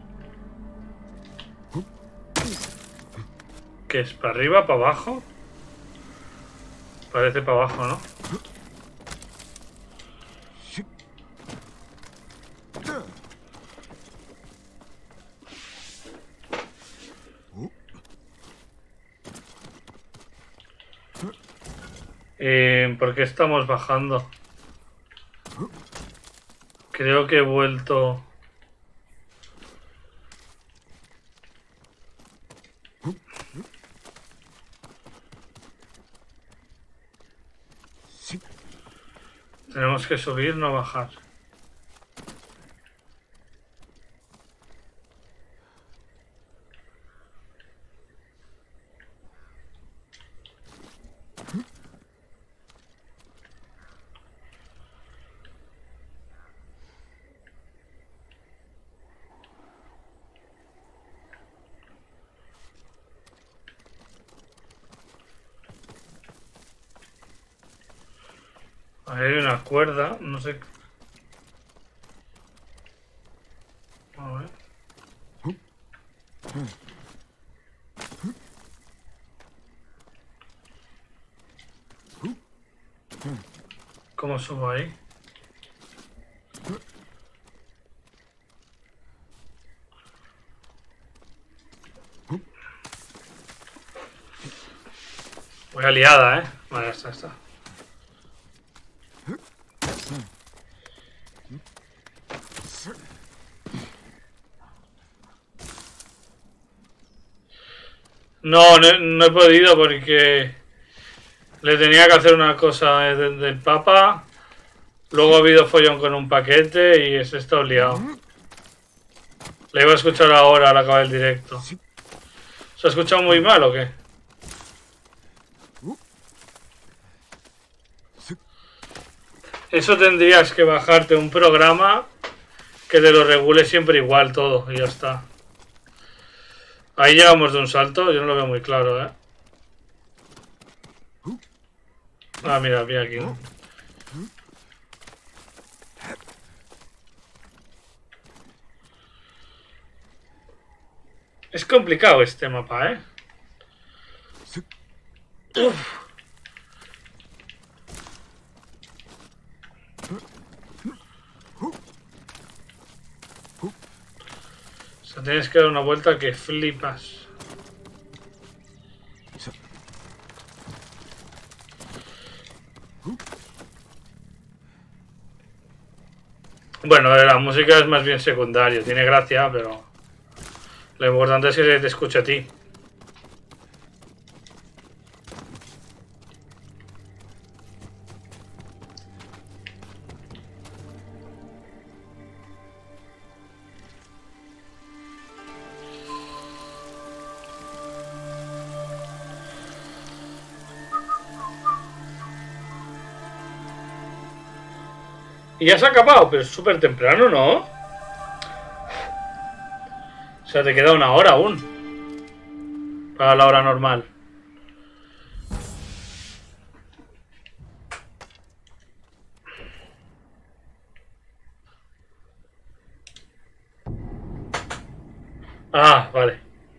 [SPEAKER 1] ¿Qué es? ¿Para arriba? ¿Para abajo? Parece para abajo, ¿no? ¿Por qué estamos bajando? Creo que he vuelto... Tenemos que subir, no bajar. Ahí hay una cuerda, no sé. A ver. ¿Cómo subo ahí? Voy aliada, ¿eh? Vale, ya está. No he podido porque le tenía que hacer una cosa del Papa. Luego ha habido follón con un paquete y se está liado. La iba a escuchar ahora al acabar el directo. ¿Se ha escuchado muy mal o qué? Eso tendrías que bajarte un programa que te lo regule siempre igual todo y ya está. Ahí llegamos de un salto, yo no lo veo muy claro, ¿eh? Ah, mira aquí. Es complicado este mapa, ¿eh? Uf. O sea, tienes que dar una vuelta que flipas. Bueno, la música es más bien secundario, tiene gracia, pero lo importante es que se te escuche a ti. Y ya se ha acabado, pero es súper temprano, ¿no? O sea, te queda una hora aún. Para la hora normal. Ah, vale.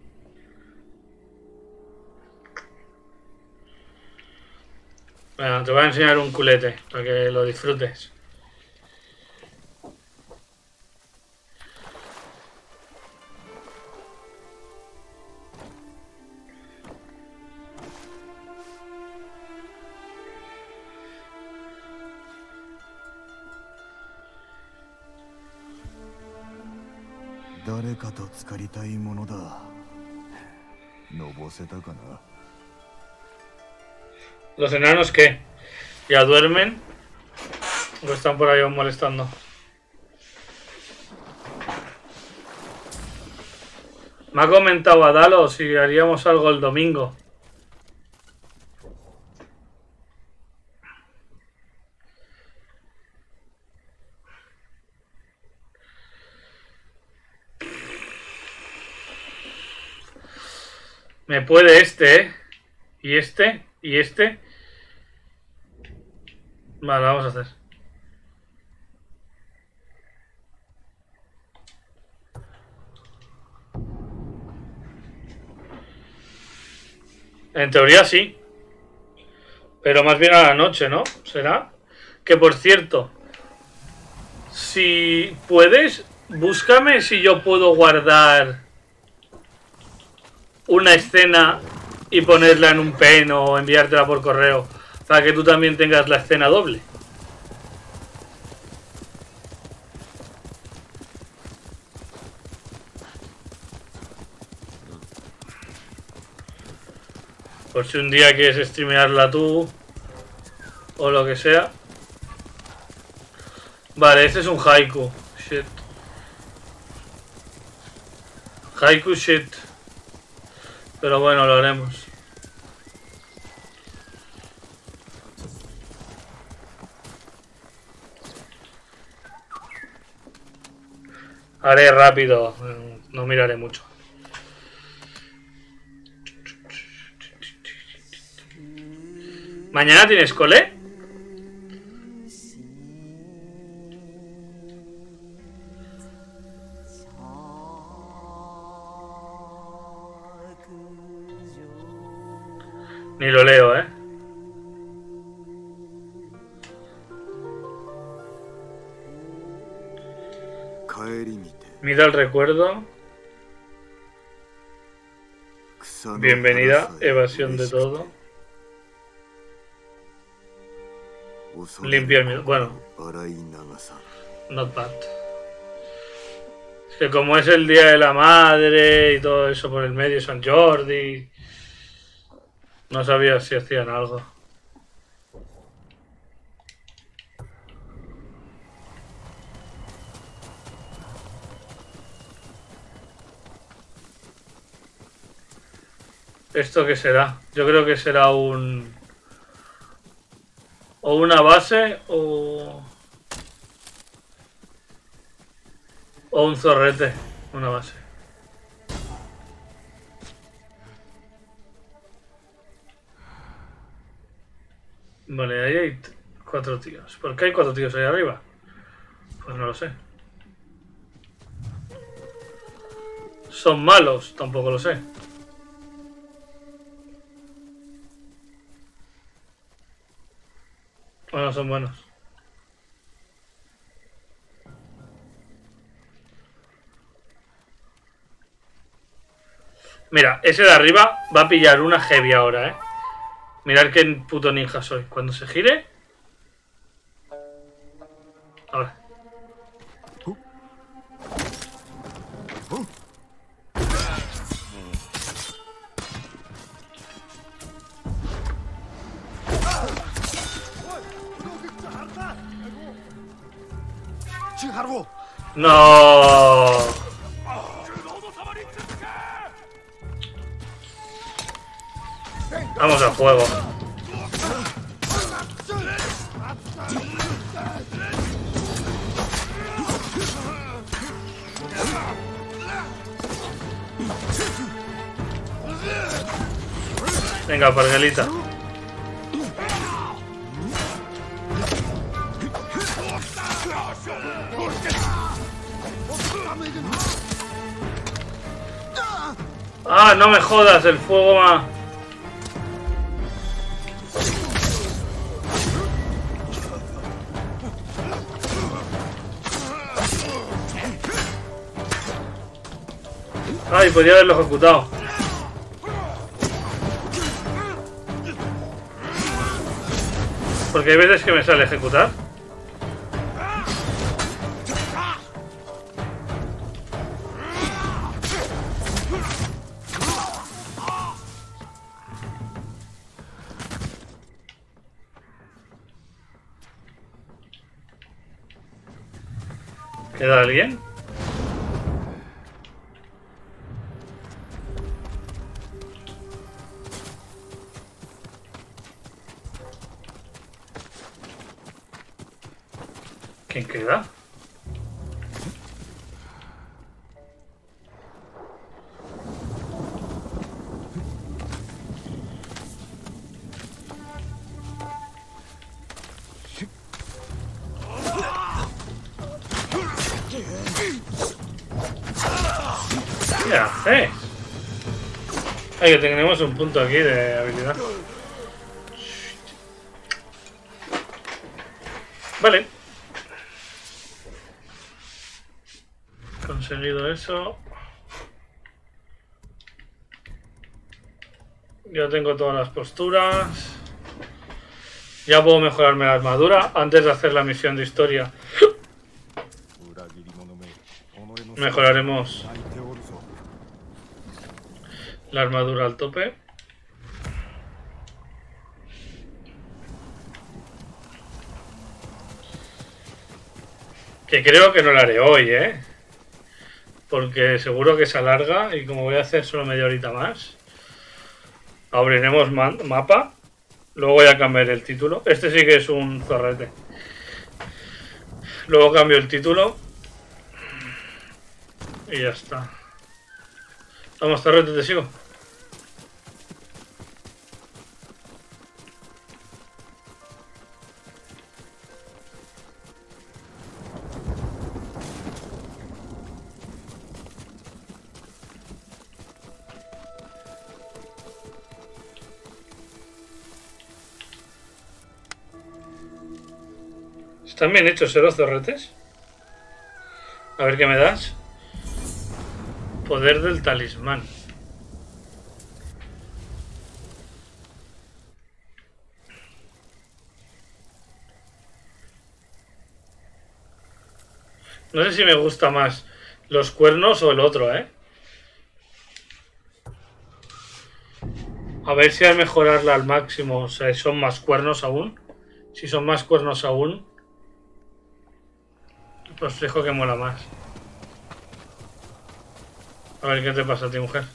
[SPEAKER 1] Bueno, te voy a enseñar un culete para que lo disfrutes. ¿Los enanos qué? ¿Ya duermen? ¿O están por ahí aún molestando? Me ha comentado Adalo si haríamos algo el domingo. Me puede este, ¿eh? Y este, y este. Vale, vamos a hacer. En teoría sí. Pero más bien a la noche, ¿no? ¿Será? Que por cierto, si puedes, búscame si yo puedo guardar una escena y ponerla en un pen o enviártela por correo para que tú también tengas la escena doble. Por si un día quieres streamearla tú o lo que sea. Vale, este es un haiku. Shit. Haiku shit. Pero bueno, lo haremos. Haré rápido. No miraré mucho. ¿Mañana tienes cole? Ni lo leo, ¿eh? Mira el recuerdo. Bienvenida, evasión de todo. Limpia el... Bueno. Not bad. Es que como es el día de la madre y todo eso por el medio, San Jordi... No sabía si hacían algo. ¿Esto qué será? Yo creo que será un... O una base o... O un zorrete. Una base. Vale, ahí hay 4 tíos. ¿Por qué hay 4 tíos ahí arriba? Pues no lo sé. ¿Son malos? Tampoco lo sé. Bueno, son buenos. Mira, ese de arriba va a pillar una heavy ahora, ¿eh? Mirad qué puto ninja soy. Cuando se gire... Ahora. ¡No! Vamos a fuego. Venga, parguelita. Ah, no me jodas, el fuego va. Ay, podría haberlo ejecutado. Porque hay veces que me sale ejecutar. ¿Queda alguien? ¿Quién queda? ¿Qué haces? Ay, que tenemos un punto aquí de habilidad. Vale. Conseguido eso. Ya tengo todas las posturas. Ya puedo mejorarme la armadura antes de hacer la misión de historia. Mejoraremos la armadura al tope. Que creo que no la haré hoy, ¿eh? Porque seguro que se alarga y como voy a hacer solo media horita más, abriremos mapa. Luego voy a cambiar el título. Este sí que es un zorrete. Luego cambio el título. Y ya está. Vamos, zorrete, te sigo. Están bien hechos, los zorretes. A ver qué me das. Poder del talismán. No sé si me gusta más los cuernos o el otro, ¿eh? A ver si al mejorarla al máximo, o sea, son más cuernos aún. Si son más cuernos aún, pues fijo que mola más. A ver qué te pasa a ti, mujer.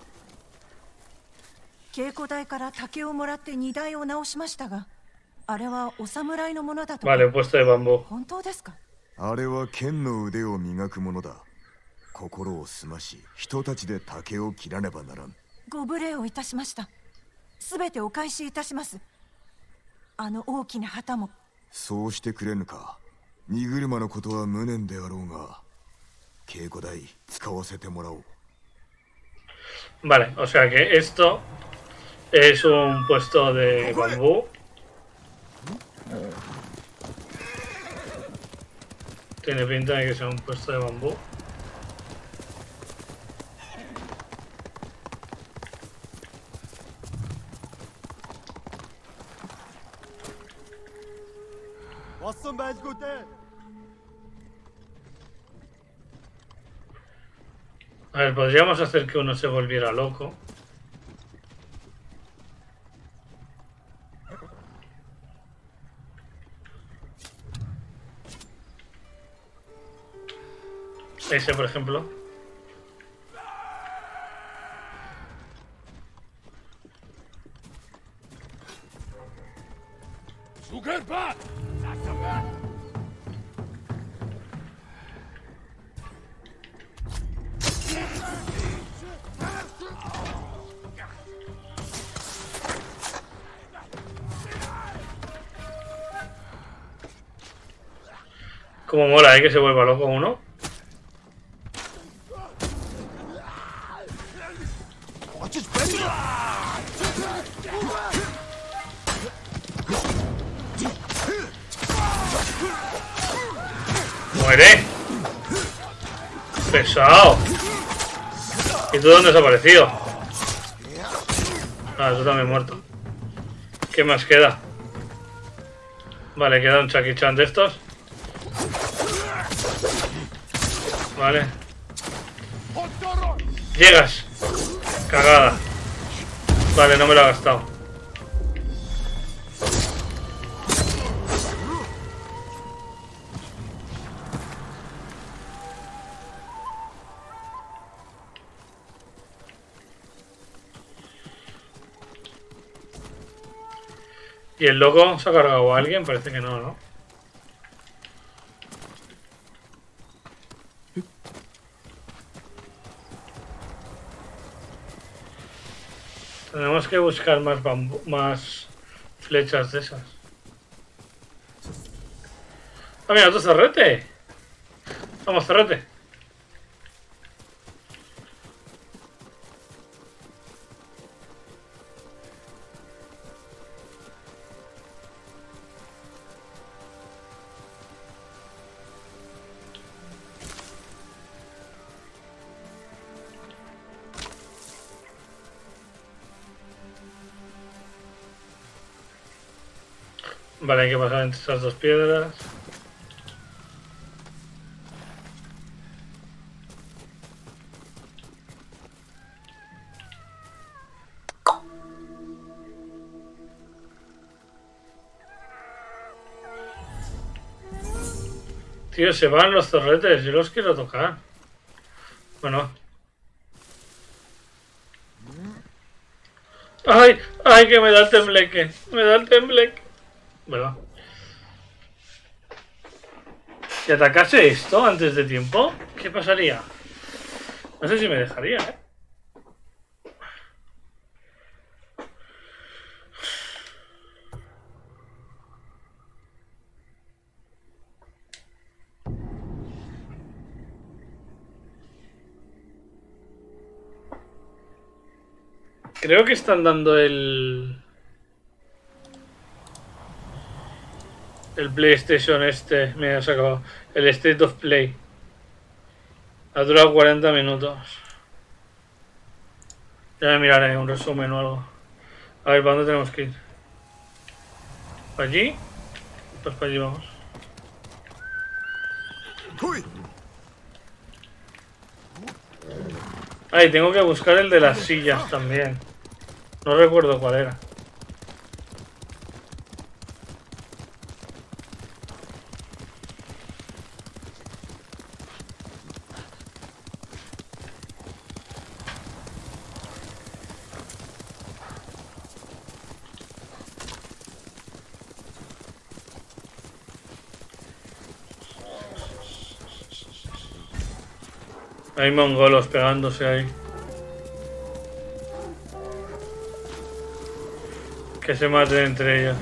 [SPEAKER 7] 稽古台から竹をもらって荷台を直しましたが、あれはお侍のものだとか。
[SPEAKER 1] Vale, puesto de bambú.
[SPEAKER 7] 本当ですか？
[SPEAKER 4] あれは剣の腕を磨くものだ。心を澄まし、人たちで竹を切らねばならん。
[SPEAKER 7] ご無礼をいたしました。すべてお返しいたします。あの大きな旗も。
[SPEAKER 4] そうしてくれぬか。荷車のことは無念であろうが、稽古台使わせてもらおう。
[SPEAKER 1] Vale, o sea que esto es un puesto de bambú. Tiene pinta de que sea un puesto de bambú. A ver, podríamos hacer que uno se volviera loco. Ese, por ejemplo. Como mola, que se vuelva loco uno. ¡Muere! ¡Pesado! ¿Y tú dónde has aparecido? Ah, tú también muerto. ¿Qué más queda? Vale, queda un Chucky Chan de estos. Vale. Llegas. Cagada. Vale, no me lo ha gastado. ¿Y el loco se ha cargado a alguien? Parece que no, ¿no? Tenemos que buscar más bambú, más flechas de esas. Ah, mira, otro cerrete. Vamos, cerrete. Vale, hay que pasar entre estas dos piedras. Tío, se van los zorretes, yo los quiero tocar. Bueno. ¡Ay! ¡Ay, que me da el tembleque! Me da el tembleque. ¿Verdad? Si atacase esto antes de tiempo, ¿qué pasaría? No sé si me dejaría, ¿eh? Creo que están dando el El PlayStation este me ha sacado. El State of Play. Ha durado 40 minutos. Ya me miraré un resumen o algo. A ver, ¿para dónde tenemos que ir? ¿Para allí? Pues para allí vamos. Ay, tengo que buscar el de las sillas también. No recuerdo cuál era. Hay mongolos pegándose ahí. Que se maten entre ellos.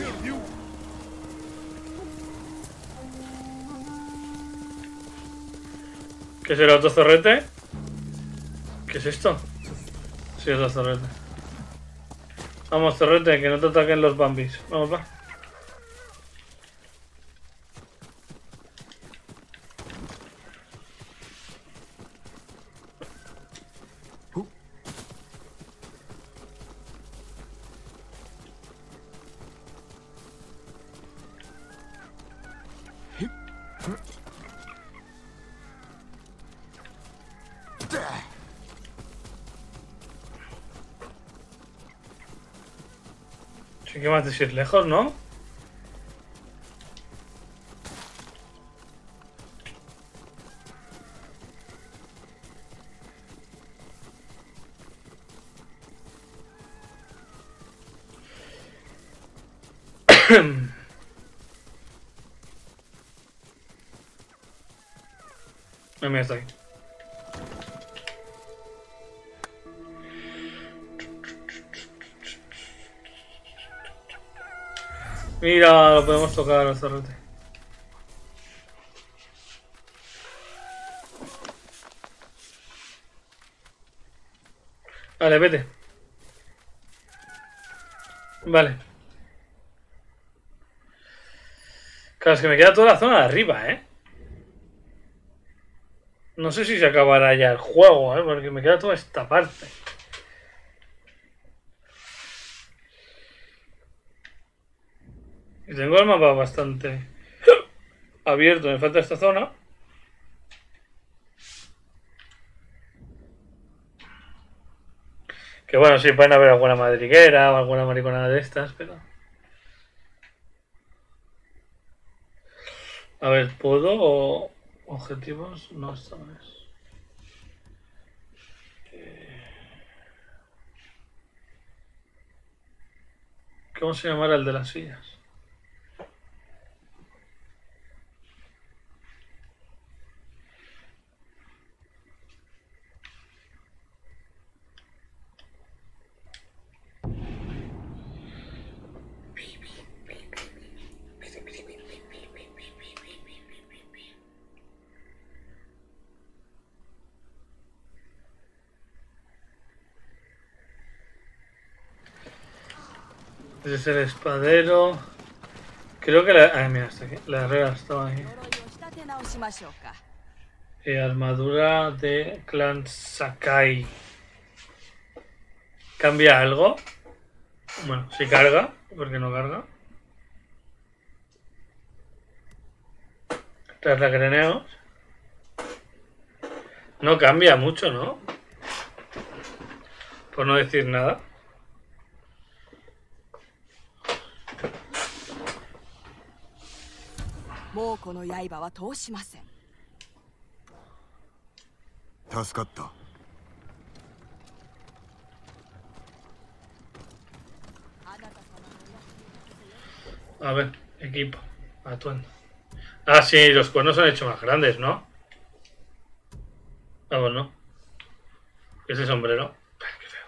[SPEAKER 1] ¿Qué será otro zorrete? ¿Qué es esto? Sí, otro zorrete. Vamos, zorrete, que no te ataquen los bambis. Vamos, va. Sí que más decir lejos, ¿no? Mira, está aquí. Mira, lo podemos tocar al zorrete. Vale, vete. Vale. Claro, es que me queda toda la zona de arriba, ¿eh? No sé si se acabará ya el juego, ¿eh? Porque me queda toda esta parte. Y tengo el mapa bastante abierto. Me falta esta zona. Que bueno, sí, pueden haber alguna madriguera o alguna mariconada de estas, pero... A ver, ¿puedo? Objetivos, no, esta no es. ¿Cómo se llamará el de las sillas? Ese es el espadero. Creo que la... Ah, mira, está aquí. La herrera estaba ahí. Armadura de Clan Sakai. ¿Cambia algo? Bueno, si carga, porque no carga. Trasgreneos. No cambia mucho, ¿no? Por no decir nada. A ver, equipo, atuendo. Ah, sí, los cuernos se han hecho más grandes, ¿no? Vamos, ¿no? Ese sombrero. Qué feo.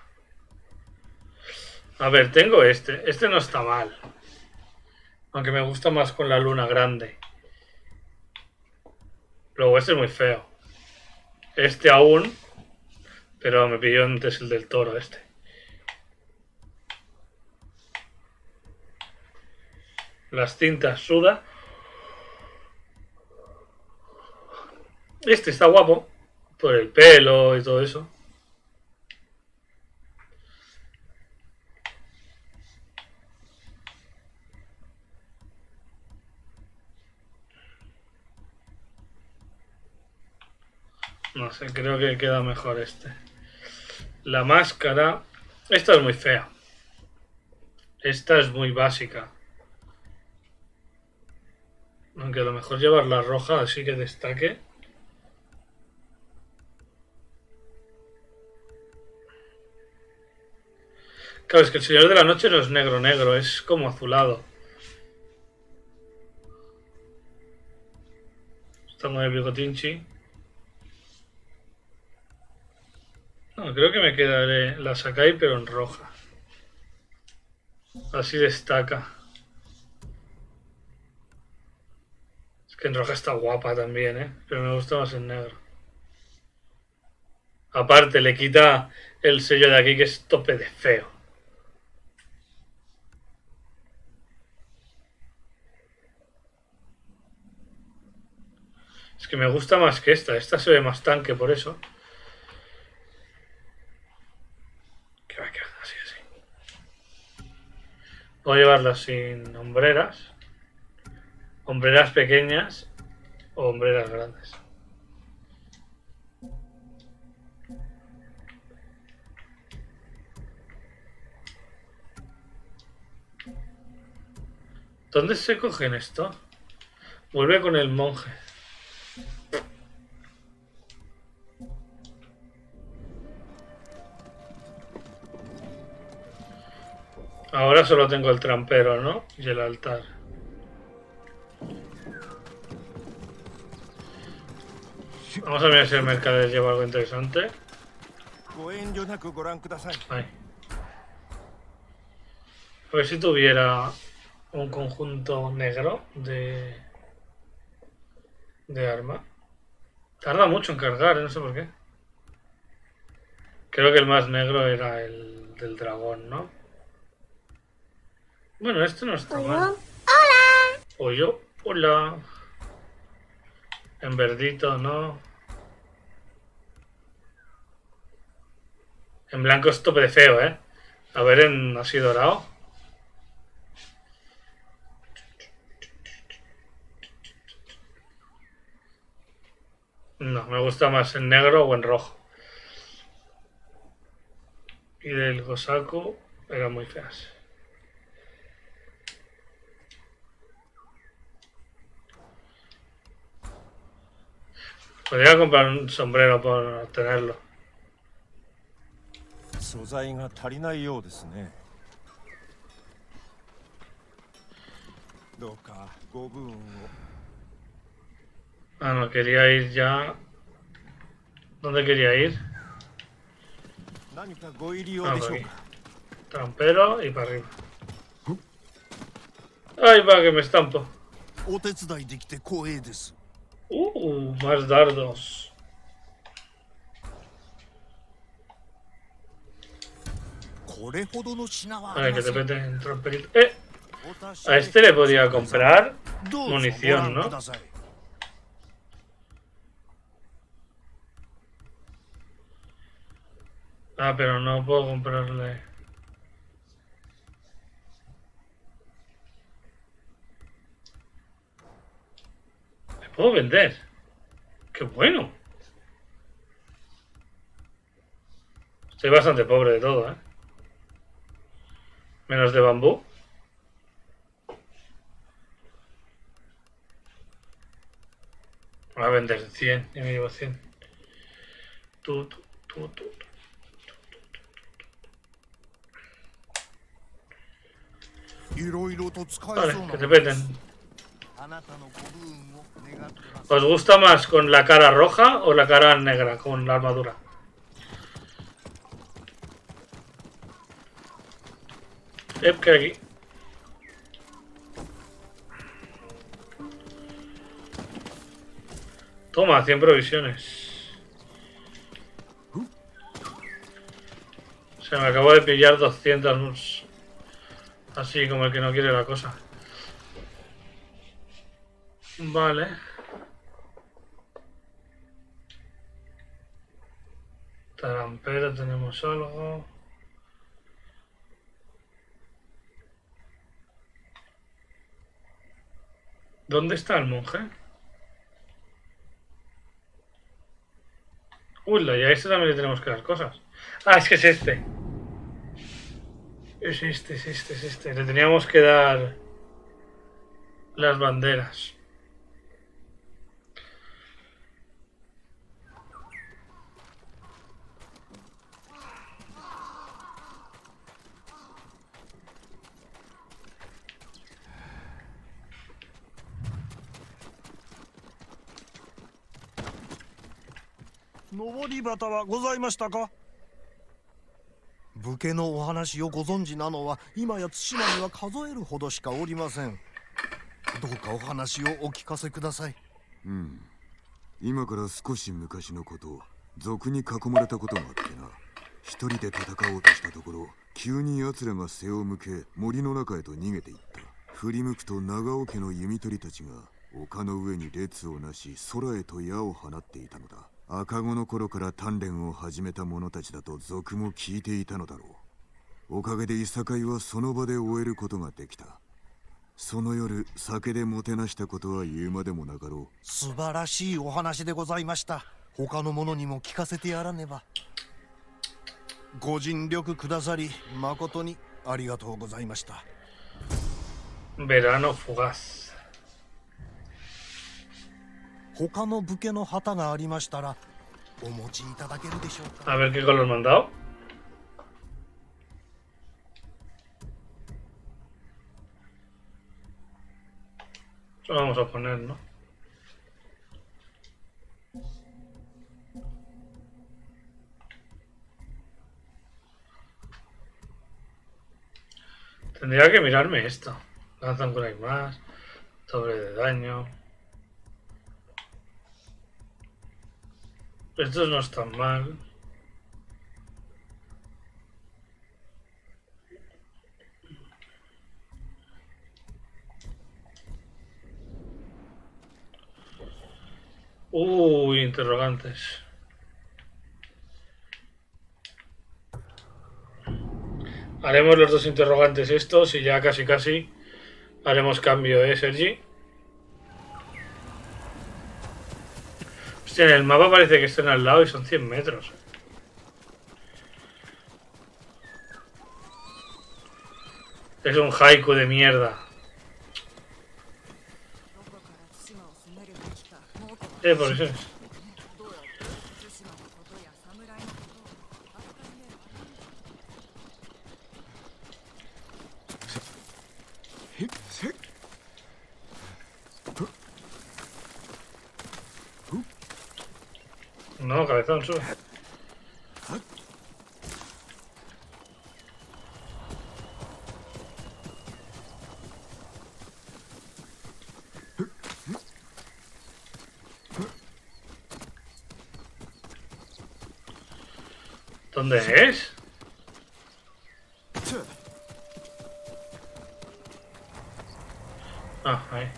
[SPEAKER 1] A ver, tengo este. Este no está mal. Aunque me gusta más con la luna grande. Luego este es muy feo. Este aún. Pero me pidió antes el del toro este. Las cintas suda. Este está guapo. Por el pelo y todo eso. No sé, creo que queda mejor este. La máscara... Esta es muy fea. Esta es muy básica. Aunque a lo mejor llevar la roja así que destaque. Claro, es que el Señor de la Noche no es negro negro, es como azulado. Está con el bigotinchi. No, creo que me quedaré la Sakai pero en roja. Así destaca. Es que en roja está guapa también, ¿eh? Pero me gusta más en negro. Aparte, le quita el sello de aquí que es tope de feo. Es que me gusta más que esta. Esta se ve más tanque por eso. Que va, así, así. Voy a llevarla sin hombreras. Hombreras pequeñas o hombreras grandes. ¿Dónde se cogen esto? Vuelve con el monje. Ahora solo tengo el trampero, ¿no? Y el altar. Vamos a ver si el mercader lleva algo interesante. Ahí. A ver si tuviera un conjunto negro de arma. Tarda mucho en cargar, no sé por qué. Creo que el más negro era el del dragón, ¿no? Bueno, esto no está mal.
[SPEAKER 2] ¡Hola!
[SPEAKER 1] Oyo, hola. En verdito, ¿no? En blanco es tope de feo, ¿eh? A ver en así dorado. No, me gusta más en negro o en rojo. Y del Gosaku eran muy feas. Podría comprar un sombrero por tenerlo. Ah, no, quería ir ya... ¿Dónde quería ir? Ah, por aquí. Trampero y para arriba. ¡Ay, va, que me estampo! Más dardos. Vale, que te peten en tramperito. A este le podría comprar munición, ¿no? Ah, pero no puedo comprarle. ¿Le puedo vender? ¡Qué bueno! Estoy bastante pobre de todo, ¿eh? Menos de bambú. Voy a vender 100 y me llevo 100. Tú. Vale, que te peten. ¿Os gusta más con la cara roja o la cara negra con la armadura? Que aquí. Toma, 100 provisiones. Se me acabó de pillar 200. Así como el que no quiere la cosa. Vale. Tarampero tenemos algo. ¿Dónde está el monje? Uy, y a este también le tenemos que dar cosas. Ah, es que es este. Es este. Le teníamos que dar las banderas.
[SPEAKER 8] 登り旗はございましたか。武家のお話をご存知なのは今や対馬には数えるほどしかおりません。どうかお話をお聞かせください。
[SPEAKER 4] 今から少し昔のこと、賊に囲まれたことがあってな。一人で戦おうとしたところ、急に奴らが背を向け森の中へと逃げていった。振り向くと長尾家の弓取りたちが丘の上に列をなし空へと矢を放っていたのだ。赤子の頃から鍛錬を始めた者たちだと賊も聞いていたのだろう。おかげでいさかいはその場で終えることができた。その夜酒でもてなしたことは言うまでもなかろう。
[SPEAKER 8] 素晴らしいお話でございました。他の者にも聞かせてやらねば。ご尽力くださり誠にありがとうございました。
[SPEAKER 1] Verano fugaz。
[SPEAKER 8] 他の武家の旗がありましたらお持ちいただけるでしょうか。
[SPEAKER 1] A ver qué color me han dado. Eso lo vamos a poner, ¿no? Tendría que mirarme esto. Lanzan por ahí más. Doble de daño. Estos no están mal. Uy, interrogantes. Haremos los dos interrogantes estos y ya casi haremos cambio, Sergi. Hostia, en el mapa parece que están al lado y son 100 metros. Es un haiku de mierda. Por eso es. No, cabezón, sube. ¿Dónde es? Ah, ahí.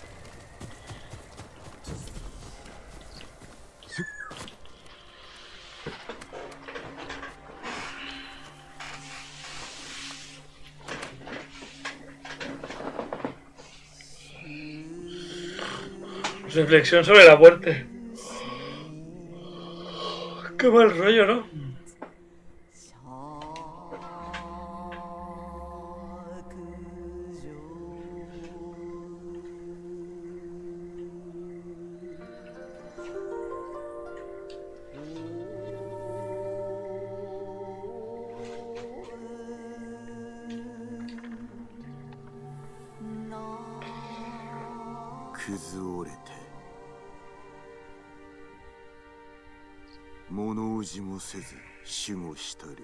[SPEAKER 1] Reflexión sobre la muerte. Qué mal rollo, ¿no?
[SPEAKER 4] せず守護したる。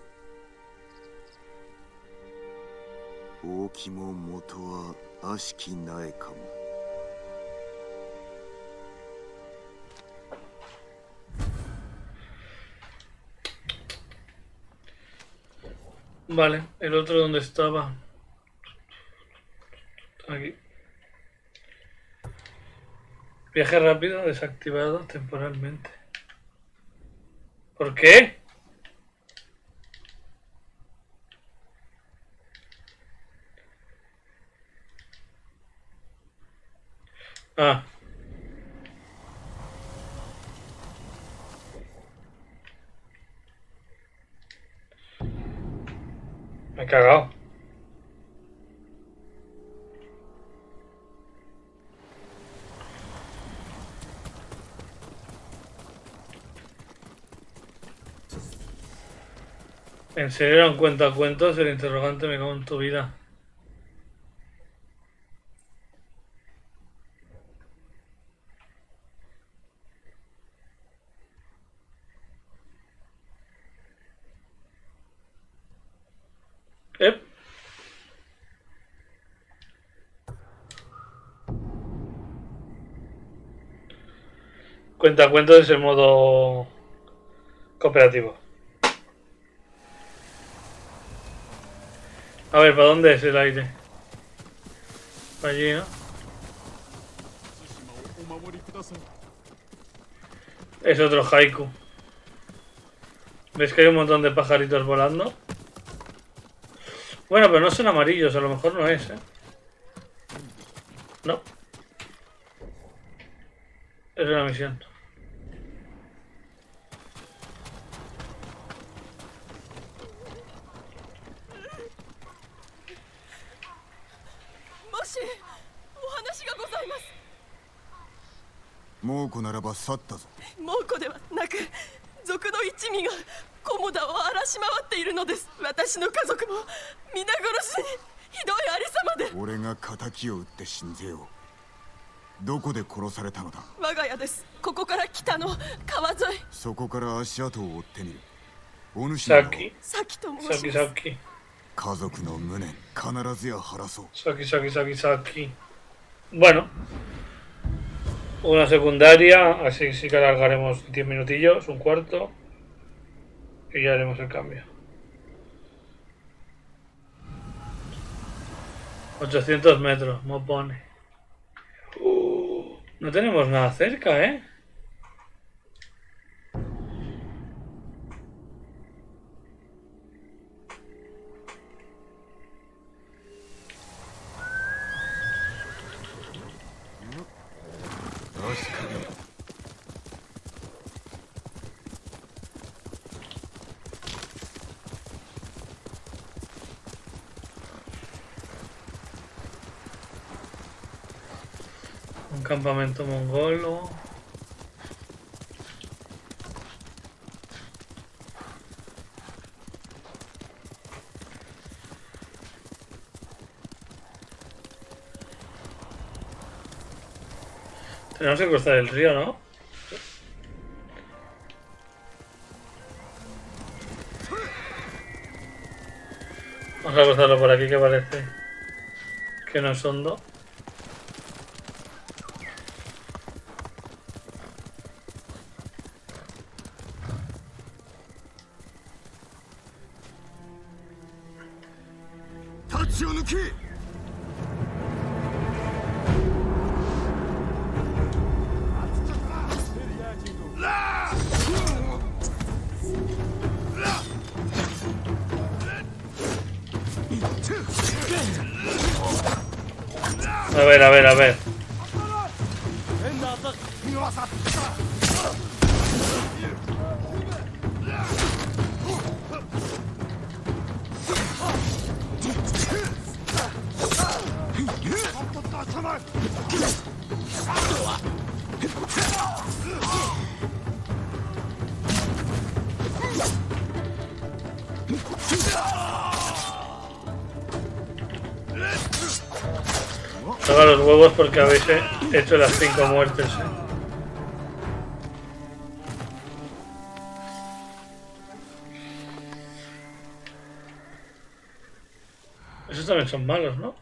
[SPEAKER 4] 大きも元は悪しき苗かも。
[SPEAKER 1] Vale, el otro donde estaba. Aquí. Viaje rápido desactivado temporalmente. ¿Por qué? Ah. Me he cagado. ¿En serio era un cuentacuentos? El interrogante, me cago en tu vida. Cuentacuentos es el modo cooperativo. A ver, ¿para dónde es el aire? Para allí, ¿no? Es otro haiku. ¿Ves que hay un montón de pajaritos volando? Bueno, pero no son amarillos, a lo mejor no es, ¿eh? No. Es una misión.
[SPEAKER 4] Mouko ならば去ったぞ。
[SPEAKER 9] 猛虎ではなく族の一味がコモダを荒らし回っているのです。私の家族も皆殺しに。ひどいありさまで。
[SPEAKER 4] 俺が仇を撃って死んぜよ。どこで殺されたのだ？
[SPEAKER 9] 我が家です。ここから北の川沿い。
[SPEAKER 4] そこから足跡を追ってみる。お主
[SPEAKER 1] の
[SPEAKER 9] サキと申します。
[SPEAKER 4] 家族の無念必ずや晴らそう。
[SPEAKER 1] サキ。Bueno, una secundaria, así sí que alargaremos 10 minutillos, un cuarto, y ya haremos el cambio. 800 metros, me pone. No tenemos nada cerca, ¿eh? Un campamento mongolo. Tenemos que cruzar el río, ¿no? Vamos a cruzarlo por aquí, que parece que no es hondo. A ver. Toca los huevos porque habéis hecho las 5 muertes. Esos también son malos, ¿no?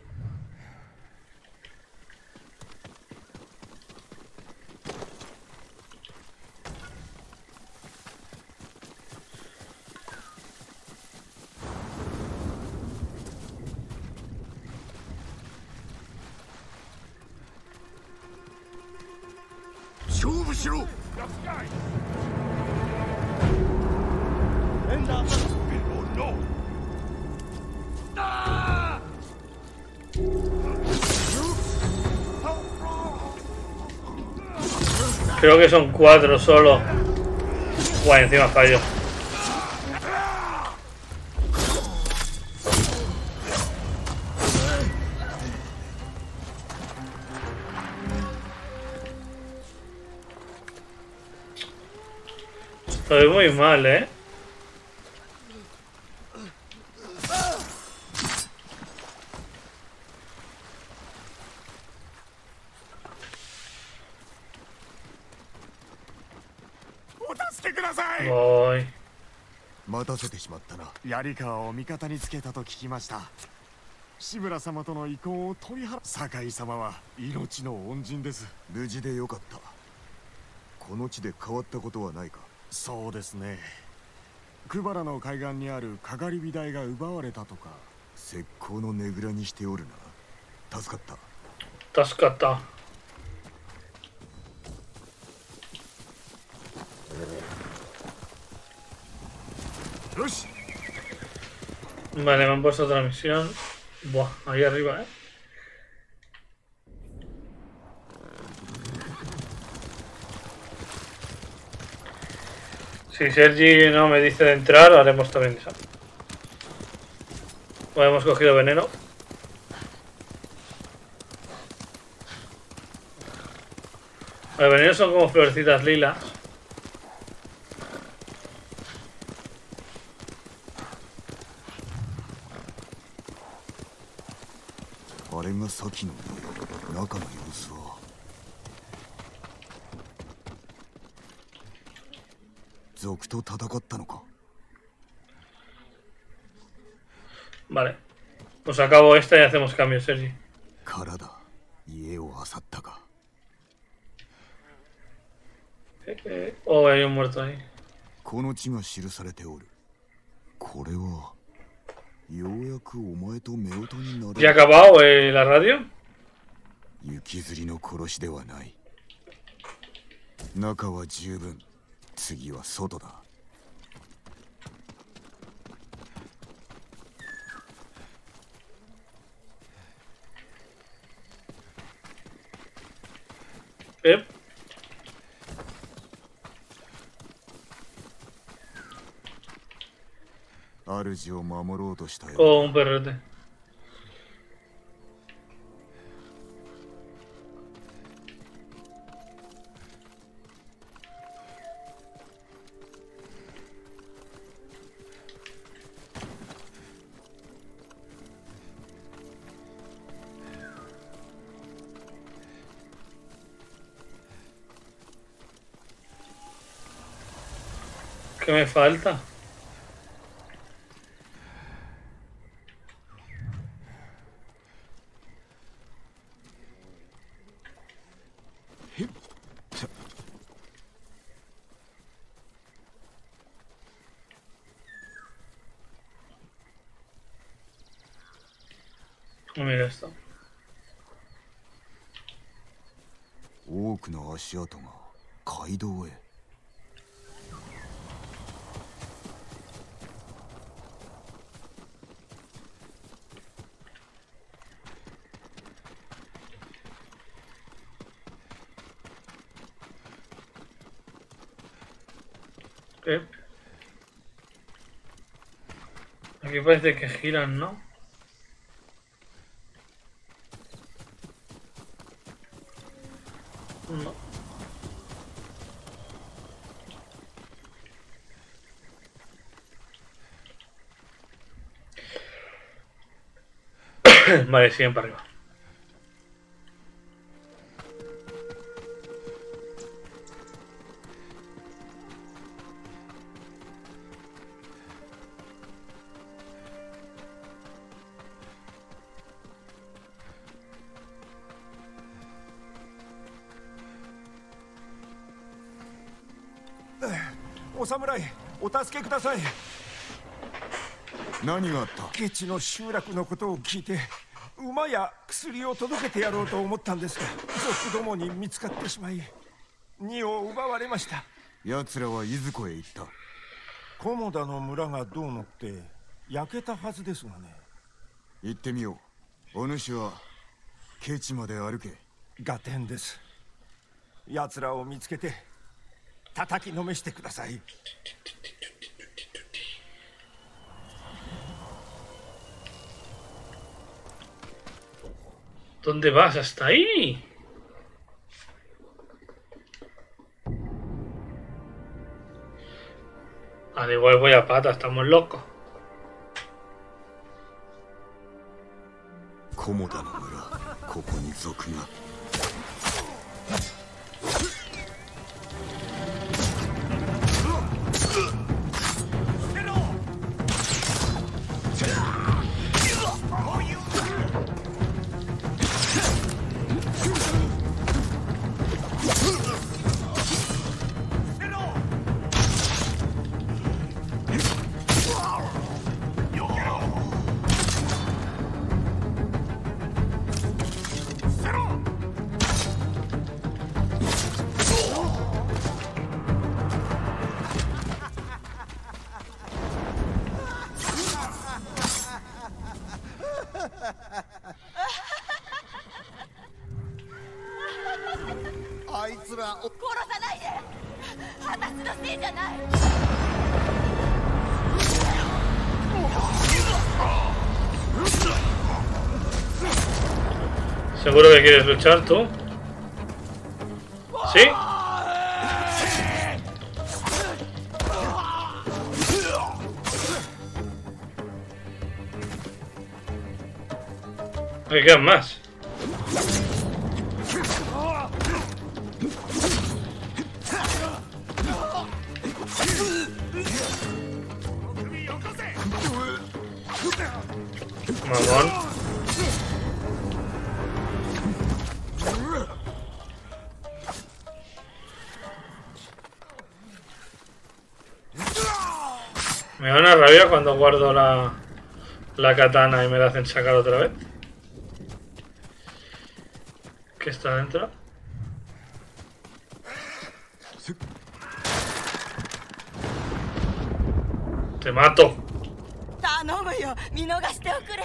[SPEAKER 1] Creo que son 4 solo. Guay, encima fallo. Estoy muy mal, ¿eh? Voy.
[SPEAKER 4] 待たせてしまったな。
[SPEAKER 10] 槍川を味方につけたと聞きました。志村様との遺恨を取り払う。酒井様は命の恩人です。
[SPEAKER 4] 無事でよかった。この地で変わったことはないか。
[SPEAKER 10] そうですね。久原の海岸にあるかがり火台が奪われたとか。
[SPEAKER 4] 石膏のねぐらにしておるな。助かった。
[SPEAKER 1] 助かった。
[SPEAKER 10] よし。
[SPEAKER 1] Vale, me han puesto otra misión. Buah, ahí arriba, ¿eh? Si Sergi no me dice de entrar, haremos también esa. O hemos cogido veneno. Los venenos son como florecitas lilas. Vale. Pues acabo esta y hacemos cambios, Sergi. Oh, hay un muerto ahí. ¿Ya ha acabado la radio?
[SPEAKER 4] 雪吊りの殺しではない。中は十分。次は外だ。主を守ろうとしたよ。
[SPEAKER 1] Oh, un perrete. ¿Qué me falta? Mira esto.
[SPEAKER 4] 多くの足跡が街道へ。
[SPEAKER 1] Aquí parece que giran, ¿no? No. Vale, siguen para arriba.
[SPEAKER 8] お侍、お助けください。
[SPEAKER 4] 何があった？
[SPEAKER 8] ケチの集落のことを聞いて、馬や薬を届けてやろうと思ったんですが、族どもに見つかってしまい、荷を奪われました。
[SPEAKER 4] 奴らはいずこへ行った？
[SPEAKER 8] 菰田の村がどうのって焼けたはずですがね。
[SPEAKER 4] 行ってみよう。お主はケチまで歩け。
[SPEAKER 8] 合点です。
[SPEAKER 10] 奴らを見つけて叩きのめしてください。
[SPEAKER 1] ¿Dónde vas? ¿Hasta ahí? Al igual voy a pata, estamos locos.
[SPEAKER 4] コモダの村、ここに族が。
[SPEAKER 8] あいつら
[SPEAKER 9] 殺さないで。私のせいじゃない。
[SPEAKER 1] ¿Seguro que quieres luchar tú? ¿Sí? Hay que más. Mamón. Me da una rabia cuando guardo la katana y me la hacen sacar otra vez. ¿Qué está dentro? Te mato.
[SPEAKER 9] 頼むよ、見逃しておくれ。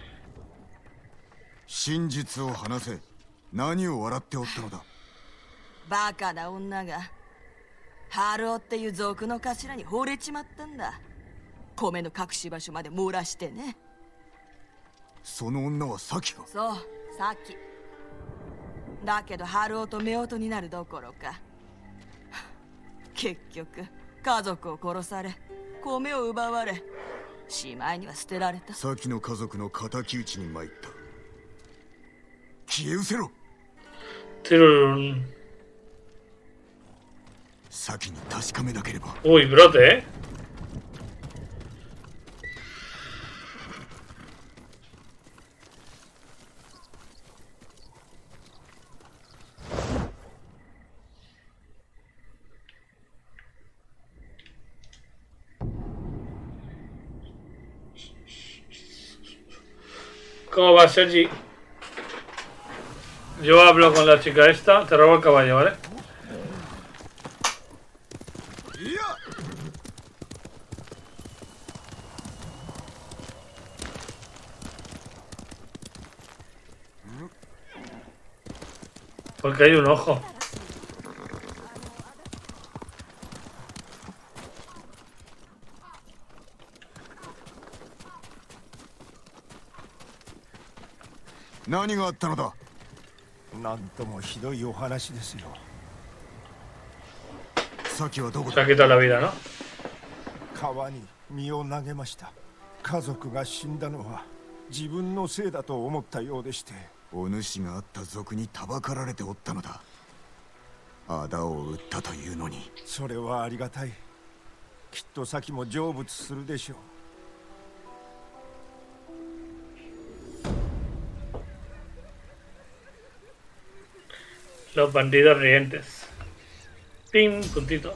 [SPEAKER 4] 真実を話せ。何を笑っておったのだ。
[SPEAKER 9] バカな女がハルオっていう族の頭に惚れちまったんだ。米の隠し場所まで漏らしてね。
[SPEAKER 4] その女はサキか。
[SPEAKER 9] そう、さっき。だけどハルオと夫婦になるどころか結局家族を殺され、米を奪われ、しまいには捨てられた。
[SPEAKER 4] サキの家族の敵討ちに参った。消え失せろ。先に確かめなければ。
[SPEAKER 1] Uy, brote, ¿Cómo va, Sergi? Yo hablo con la chica esta, te robo el caballo, ¿vale? Porque hay un ojo.
[SPEAKER 4] ¿Quéがあったのだ?
[SPEAKER 10] なんともひどいお話ですよ。
[SPEAKER 4] サキはどこだ?
[SPEAKER 1] Se ha quitado la vida, ¿no?
[SPEAKER 10] 川に身を投げました。家族が死んだのは自分のせいだと思ったようでして。
[SPEAKER 4] お主があった族にたばかられておったのだ。仇を討ったというのに。
[SPEAKER 10] それはありがたい。きっとサキも成仏するでしょう。
[SPEAKER 1] Los bandidos rientes. Pim, puntito.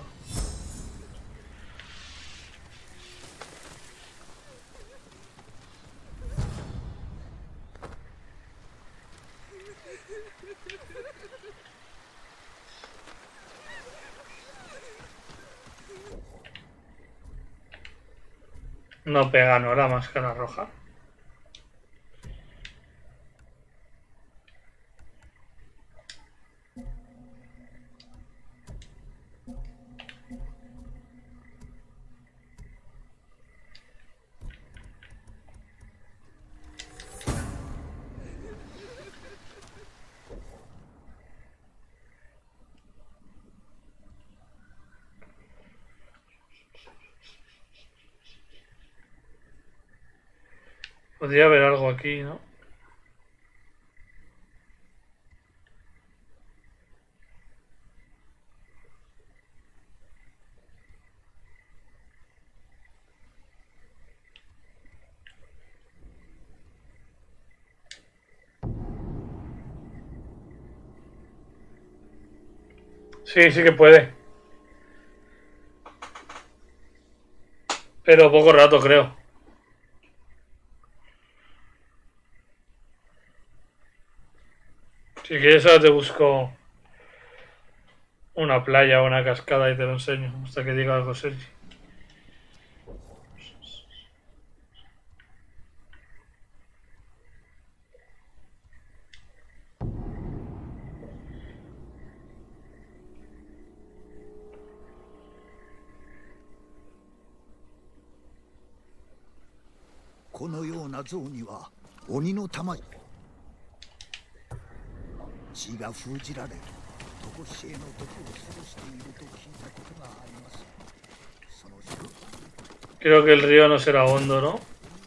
[SPEAKER 1] No pega, ¿no? La máscara roja. Podría haber algo aquí, ¿no? Sí, sí que puede. Pero poco rato, creo. Si quieres ahora te busco una playa o una cascada y te lo enseño. Hasta que diga algo Sergi. Creo que el río no será hondo, ¿no?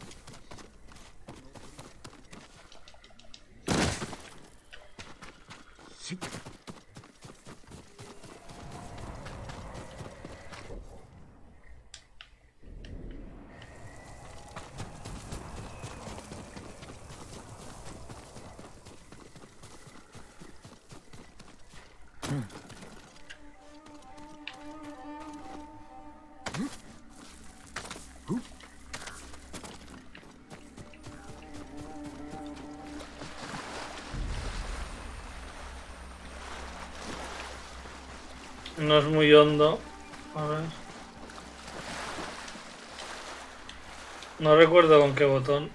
[SPEAKER 1] No es muy hondo. A ver. No recuerdo con qué botón.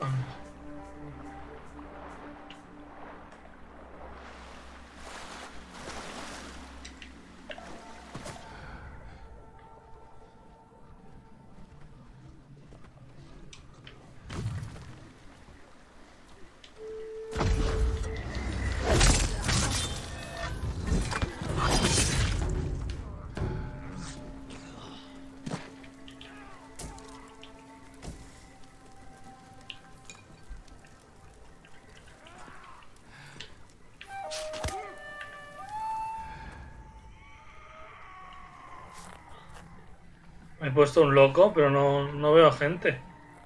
[SPEAKER 1] Me he puesto un loco, pero no veo gente.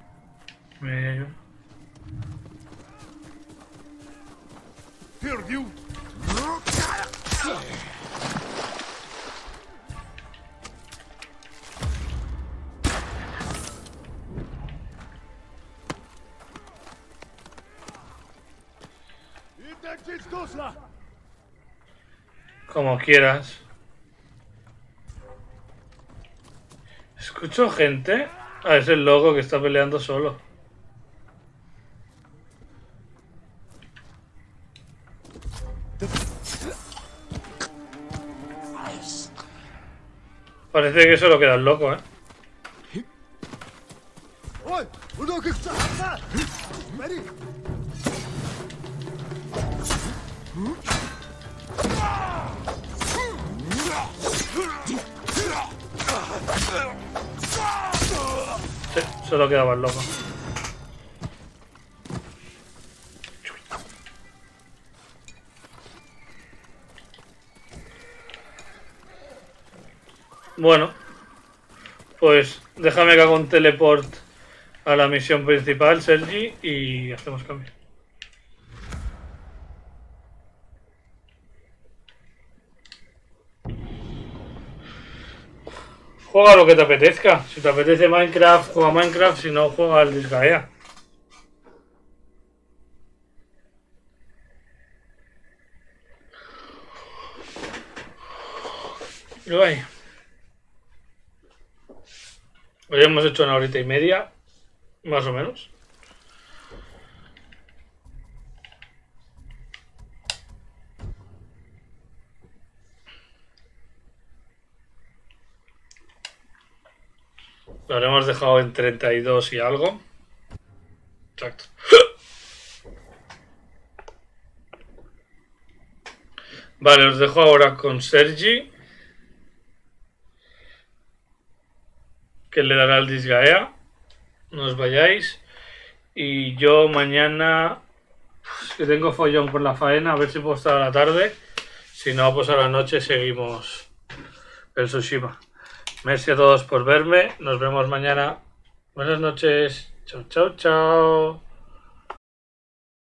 [SPEAKER 1] Como quieras. Escucho gente. Ah, es el loco que está peleando solo. Parece que solo queda el loco, ¿eh? Sí, solo quedaba el loco. Bueno, pues déjame que haga un teleport a la misión principal, Sergi, y hacemos cambio. Juega lo que te apetezca. Si te apetece Minecraft, juega Minecraft. Si no, juega al Disgaea. Guay. Hoy hemos hecho 1 horita y media, más o menos. Lo habremos dejado en 32 y algo. Exacto. Vale, os dejo ahora con Sergi, que le dará el Disgaea. No os vayáis. Y yo mañana, que tengo follón con la faena, a ver si puedo estar a la tarde. Si no, pues a la noche seguimos el Tsushima. Merci a todos por verme. Nos vemos mañana. Buenas noches. Chao, chao, chao.